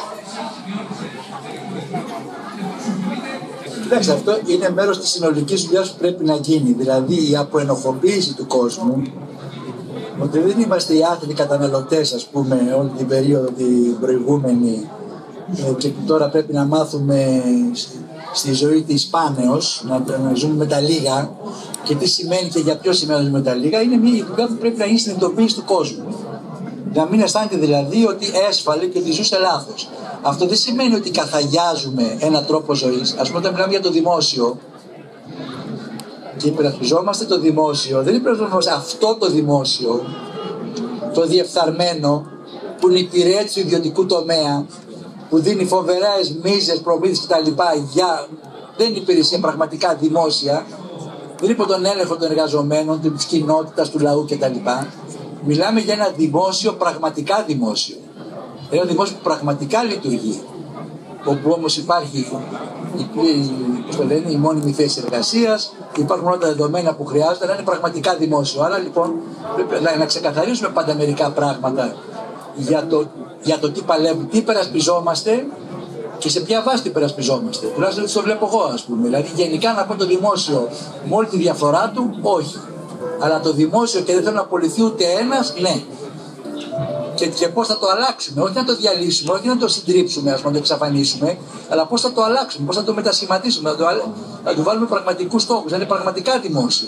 Κοιτάξτε, αυτό είναι μέρος της συνολικής δουλειάς που πρέπει να γίνει. Δηλαδή η αποενοχοποίηση του κόσμου, ότι δεν είμαστε οι άθλητοι καταναλωτές, ας πούμε, όλη την περίοδο την προηγούμενη, και τώρα πρέπει να μάθουμε στη ζωή της πάνεως, να, να ζούμε με τα λίγα, και τι σημαίνει και για ποιο σημαίνει με τα λίγα, είναι μια δουλειά που πρέπει να γίνει συνειδητοποίηση του κόσμου. Να μην αισθάνεται δηλαδή ότι έσφαλε και ότι ζούσε λάθος. Αυτό δεν σημαίνει ότι καθαγιάζουμε έναν τρόπο ζωής. Ας πούμε, όταν μιλάμε για το δημόσιο, και υπερασπιζόμαστε το δημόσιο, δεν υπερασπιζόμαστε αυτό το δημόσιο, το διεφθαρμένο, που είναι υπηρέτης του ιδιωτικού τομέα, που δίνει φοβερές μίζες, προμήθειες κτλ. Για... Δεν είναι υπηρεσία πραγματικά δημόσια, δεν είναι τον έλεγχο των εργαζομένων, της κοινότητας, του λαού κτλ. Μιλάμε για ένα δημόσιο, πραγματικά δημόσιο. Ένα δημόσιο που πραγματικά λειτουργεί. Όπου όμως υπάρχει η, πώς το λένε, η μόνιμη θέση εργασίας, υπάρχουν όλα τα δεδομένα που χρειάζονται να είναι πραγματικά δημόσιο. Άρα λοιπόν πρέπει να, να ξεκαθαρίσουμε πάντα μερικά πράγματα για το, για το τι παλεύουμε, τι υπερασπιζόμαστε και σε ποια βάση το υπερασπιζόμαστε. Τουλάχιστον έτσι το βλέπω εγώ, ας πούμε. Δηλαδή γενικά να πω το δημόσιο με όλη τη διαφορά του, όχι. Αλλά το δημόσιο και δεν θέλω να απολυθεί ούτε ένας, ναι. Και, και πώς θα το αλλάξουμε, όχι να το διαλύσουμε, όχι να το συντρίψουμε, ας πούμε, να το εξαφανίσουμε, αλλά πώς θα το αλλάξουμε, πώς θα το μετασχηματίσουμε, να το, να το βάλουμε πραγματικούς στόχους, να είναι πραγματικά δημόσιο.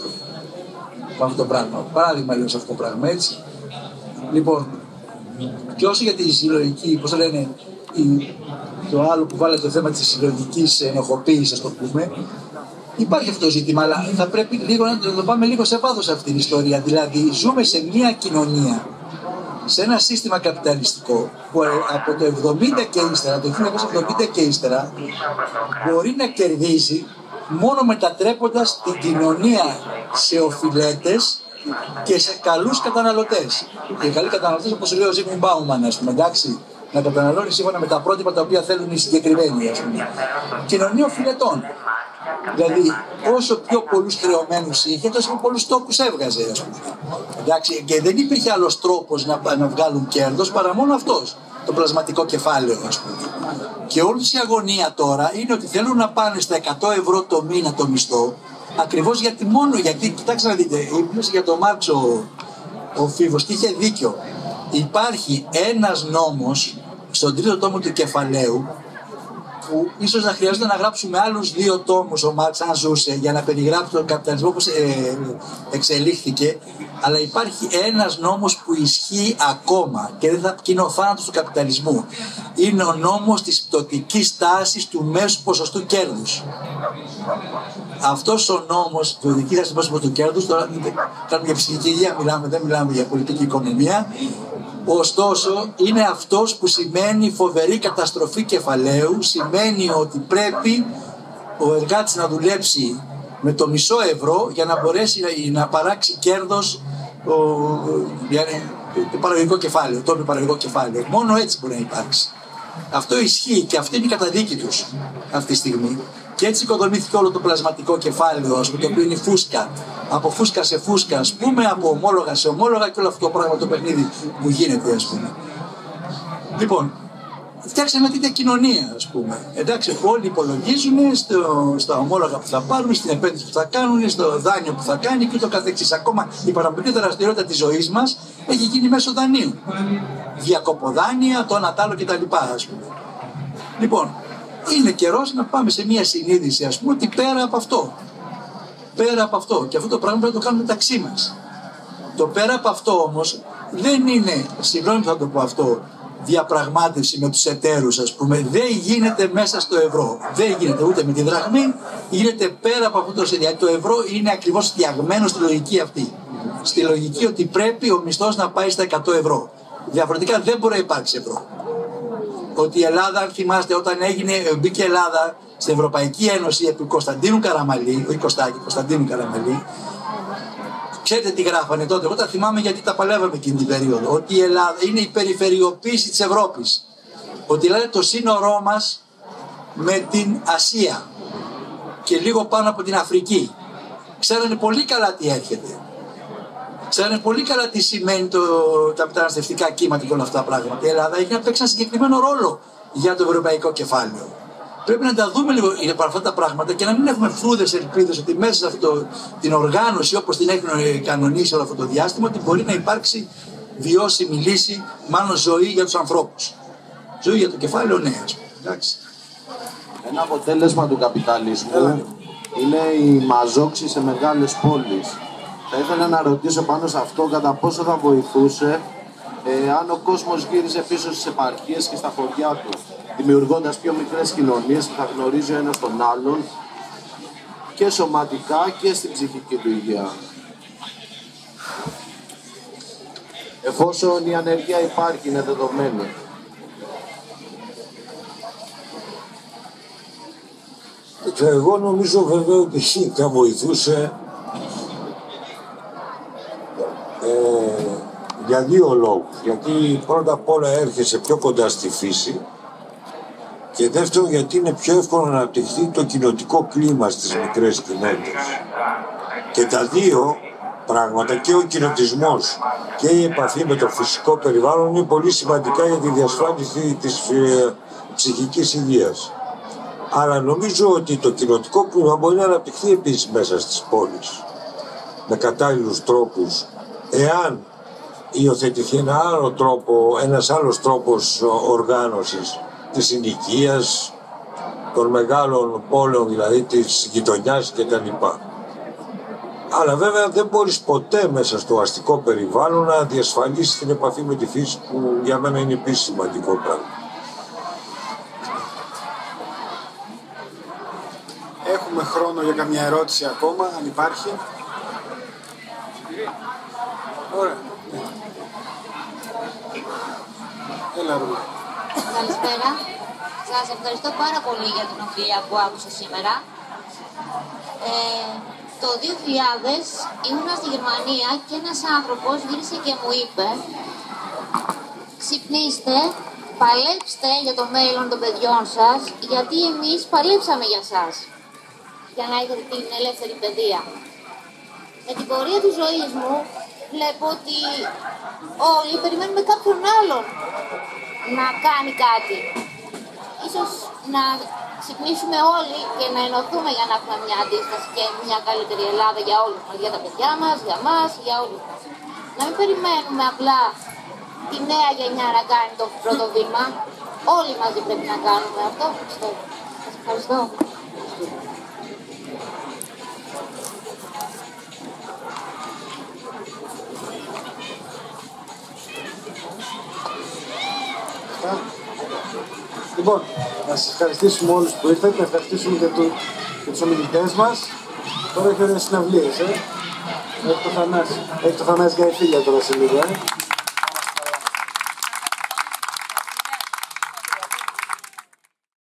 Με αυτό το πράγμα. Παράδειγμα λέω σε αυτό το πράγμα, έτσι. Λοιπόν, και όσο για τη συλλογική, πώς το λένε, η, το άλλο που βάλετε το θέμα της συλλογικής ενοχοποίησης, ας το πούμε, υπάρχει αυτό το ζήτημα, αλλά θα πρέπει λίγο να το, το πάμε λίγο σε βάθος αυτή την ιστορία. Δηλαδή, ζούμε σε μια κοινωνία, σε ένα σύστημα καπιταλιστικό που από το εβδομήντα και ύστερα, το χίλια εννιακόσια εβδομήντα και ύστερα, μπορεί να κερδίζει μόνο μετατρέποντας την κοινωνία σε οφειλέτες και σε καλούς καταναλωτές. Και καλοί καταναλωτές, όπως λέει ο Ζίγμουντ Μπάουμαν, ας πούμε, εντάξει, να καταναλώνει σύμφωνα με τα πρότυπα τα οποία θέλουν οι συγκεκριμένοι, ας πούμε. Κοινωνία οφειλετών. Δηλαδή, όσο πιο πολλούς χρεωμένους είχε, τόσο πιο πολλούς τόκους έβγαζε, ας πούμε. Εντάξει, και δεν υπήρχε άλλος τρόπος να, να βγάλουν κέρδος παρά μόνο αυτός, το πλασματικό κεφάλαιο, ας πούμε. Και όλη η αγωνία τώρα είναι ότι θέλουν να πάνε στα εκατό ευρώ το μήνα το μισθό, ακριβώς γιατί μόνο, γιατί, κοιτάξτε να δείτε, είπαμε για τον Μάρξ ο, ο Φίβος και είχε δίκιο. Υπάρχει ένας νόμος στον τρίτο τόμο του κεφαλαίου, που ίσως να χρειάζεται να γράψουμε άλλους δύο τόμους ο Μάρξ αν ζούσε για να περιγράψει τον καπιταλισμό όπως ε, εξελίχθηκε, αλλά υπάρχει ένας νόμος που ισχύει ακόμα και δεν θα είναι ο θάνατος του καπιταλισμού. Είναι ο νόμος της πτωτικής τάσης του μέσου ποσοστού κέρδους. Αυτός ο νόμος της πτωτικής τάσης του μέσου ποσοστού κέρδους, τώρα κάνουμε για ψυχική υγεία, μιλάμε, δεν μιλάμε για πολιτική οικονομία. Ωστόσο, είναι αυτός που σημαίνει φοβερή καταστροφή κεφαλαίου, σημαίνει ότι πρέπει ο εργάτης να δουλέψει με το μισό ευρώ για να μπορέσει να παράξει κέρδος ο, για, το παραγωγικό κεφάλαιο, το παραγωγικό κεφάλαιο. Μόνο έτσι μπορεί να υπάρξει. Αυτό ισχύει και αυτή είναι η καταδίκη τους αυτή τη στιγμή. Και έτσι οικοδομήθηκε όλο το πλασματικό κεφάλαιο, ας πούμε, το οποίο είναι η φούσκα. Από φούσκα σε φούσκα, ας πούμε, από ομόλογα σε ομόλογα και όλο αυτό το πράγμα το παιχνίδι που γίνεται, ας πούμε. Λοιπόν, φτιάξαμε τέτοια κοινωνία, ας πούμε. Εντάξει, όλοι υπολογίζουν στο, στα ομόλογα που θα πάρουν, στην επένδυση που θα κάνουν, στο δάνειο που θα κάνει και ούτω καθεξής. Ακόμα η παραπολιτική δραστηριότητα της ζωής μας έχει γίνει μέσω δανείου. Διακοποδάνεια, το ένα τ' άλλο κτλ. Ας πούμε. Λοιπόν, είναι καιρός να πάμε σε μια συνείδηση, ας πούμε, ότι πέρα από αυτό, πέρα από αυτό, και αυτό το πράγμα πρέπει να το κάνουμε μεταξύ μας. Το πέρα από αυτό όμως δεν είναι, συγγνώμη που θα το πω αυτό, διαπραγμάτευση με τους εταίρους, ας πούμε, δεν γίνεται μέσα στο ευρώ. Δεν γίνεται ούτε με τη δραχμή, γίνεται πέρα από αυτό το σχεδιάκι. Το ευρώ είναι ακριβώς φτιαγμένο στη λογική αυτή. Στη λογική ότι πρέπει ο μισθός να πάει στα εκατό ευρώ. Διαφορετικά δεν μπορεί να υπάρξει ευρώ. Ότι η Ελλάδα, αν θυμάστε, όταν έγινε, μπήκε η Ελλάδα στην Ευρωπαϊκή Ένωση επί Κωνσταντίνου Καραμαλή, όχι Κωστάκη, Κωνσταντίνου Καραμαλή, ξέρετε τι γράφανε τότε, εγώ τα θυμάμαι γιατί τα παλεύαμε εκείνη την περίοδο, ότι η Ελλάδα είναι η περιφερειοποίηση της Ευρώπης. Ότι η Ελλάδα είναι το σύνορό μας με την Ασία και λίγο πάνω από την Αφρική. Ξέρανε πολύ καλά τι έρχεται. Ξέρανε πολύ καλά τι σημαίνει το, τα μεταναστευτικά κύματα και όλα αυτά τα πράγματα. Η Ελλάδα έχει να παίξει ένα συγκεκριμένο ρόλο για το ευρωπαϊκό κεφάλαιο. Πρέπει να τα δούμε λίγο για αυτά τα πράγματα και να μην έχουμε φρούδες ελπίδες ότι μέσα σε αυτό, την οργάνωση όπως την έχουν κανονίσει όλο αυτό το διάστημα, ότι μπορεί να υπάρξει βιώσιμη λύση, μάλλον ζωή για τους ανθρώπους. Ζωή για το κεφάλαιο, ναι, ας πούμε. Εντάξει. Ένα αποτέλεσμα του καπιταλισμού είναι η μαζόξη σε μεγάλες πόλεις. Θα ήθελα να ρωτήσω πάνω σε αυτό κατά πόσο θα βοηθούσε ε, αν ο κόσμος γύριζε πίσω στις επαρχίες και στα χωριά του, δημιουργώντας πιο μικρές κοινωνίες που θα γνωρίζει ο ένας τον άλλον και σωματικά και στην ψυχική του υγεία. Εφόσον η ανεργία υπάρχει, είναι δεδομένη. Εγώ νομίζω βέβαια ότι θα βοηθούσε ε, για δύο λόγους. Γιατί πρώτα απ' όλα έρχεσαι πιο κοντά στη φύση και δεύτερον γιατί είναι πιο εύκολο να αναπτυχθεί το κοινοτικό κλίμα στις μικρές κοινότητες. Και τα δύο πράγματα, και ο κοινοτισμός και η επαφή με το φυσικό περιβάλλον, είναι πολύ σημαντικά για τη διασφάλιση της ε, ψυχικής υγείας. Αλλά νομίζω ότι το κοινοτικό κλίμα μπορεί να αναπτυχθεί επίσης μέσα στις πόλεις με κατάλληλους τρόπους, εάν υιοθετηθεί ένα άλλο τρόπο, ένας άλλος τρόπος οργάνωσης της συνοικίας, των μεγάλων πόλεων, δηλαδή της γειτονιάς κτλ. Αλλά βέβαια δεν μπορείς ποτέ μέσα στο αστικό περιβάλλον να διασφαλίσεις την επαφή με τη φύση, που για μένα είναι επίσης σημαντικό πράγμα. Έχουμε χρόνο για καμιά ερώτηση ακόμα, αν υπάρχει. Ωραία. Έλα, Ρούλα. Καλησπέρα. Σας ευχαριστώ πάρα πολύ για την ομιλία που άκουσα σήμερα. Ε, το δύο χιλιάδες ήμουνα στη Γερμανία και ένας άνθρωπος γύρισε και μου είπε: ξυπνήστε, παλέψτε για το μέλλον των παιδιών σας, γιατί εμείς παλέψαμε για σας, για να έχετε την ελεύθερη παιδεία. Με την πορεία της ζωής μου βλέπω ότι όλοι περιμένουμε κάποιον άλλον να κάνει κάτι. Ίσως να ξυπνήσουμε όλοι και να ενωθούμε για να έχουμε μια αντίσταση και μια καλύτερη Ελλάδα για όλους μας, για τα παιδιά μας, για μας, για όλους μας. Να μην περιμένουμε απλά τη νέα γενιά να κάνει το πρώτο βήμα. Όλοι μαζί πρέπει να κάνουμε αυτό. Σας ευχαριστώ. Λοιπόν, να σας ευχαριστήσουμε όλους που ήρθατε, να ευχαριστήσουμε και, του, και τους ομιλητές μας. Τώρα έχει ωραίες συναυλίες, ε. Έχει το Θανάση, έχει το Θανάση Γαϊφίλια τώρα σε λίγο, ε.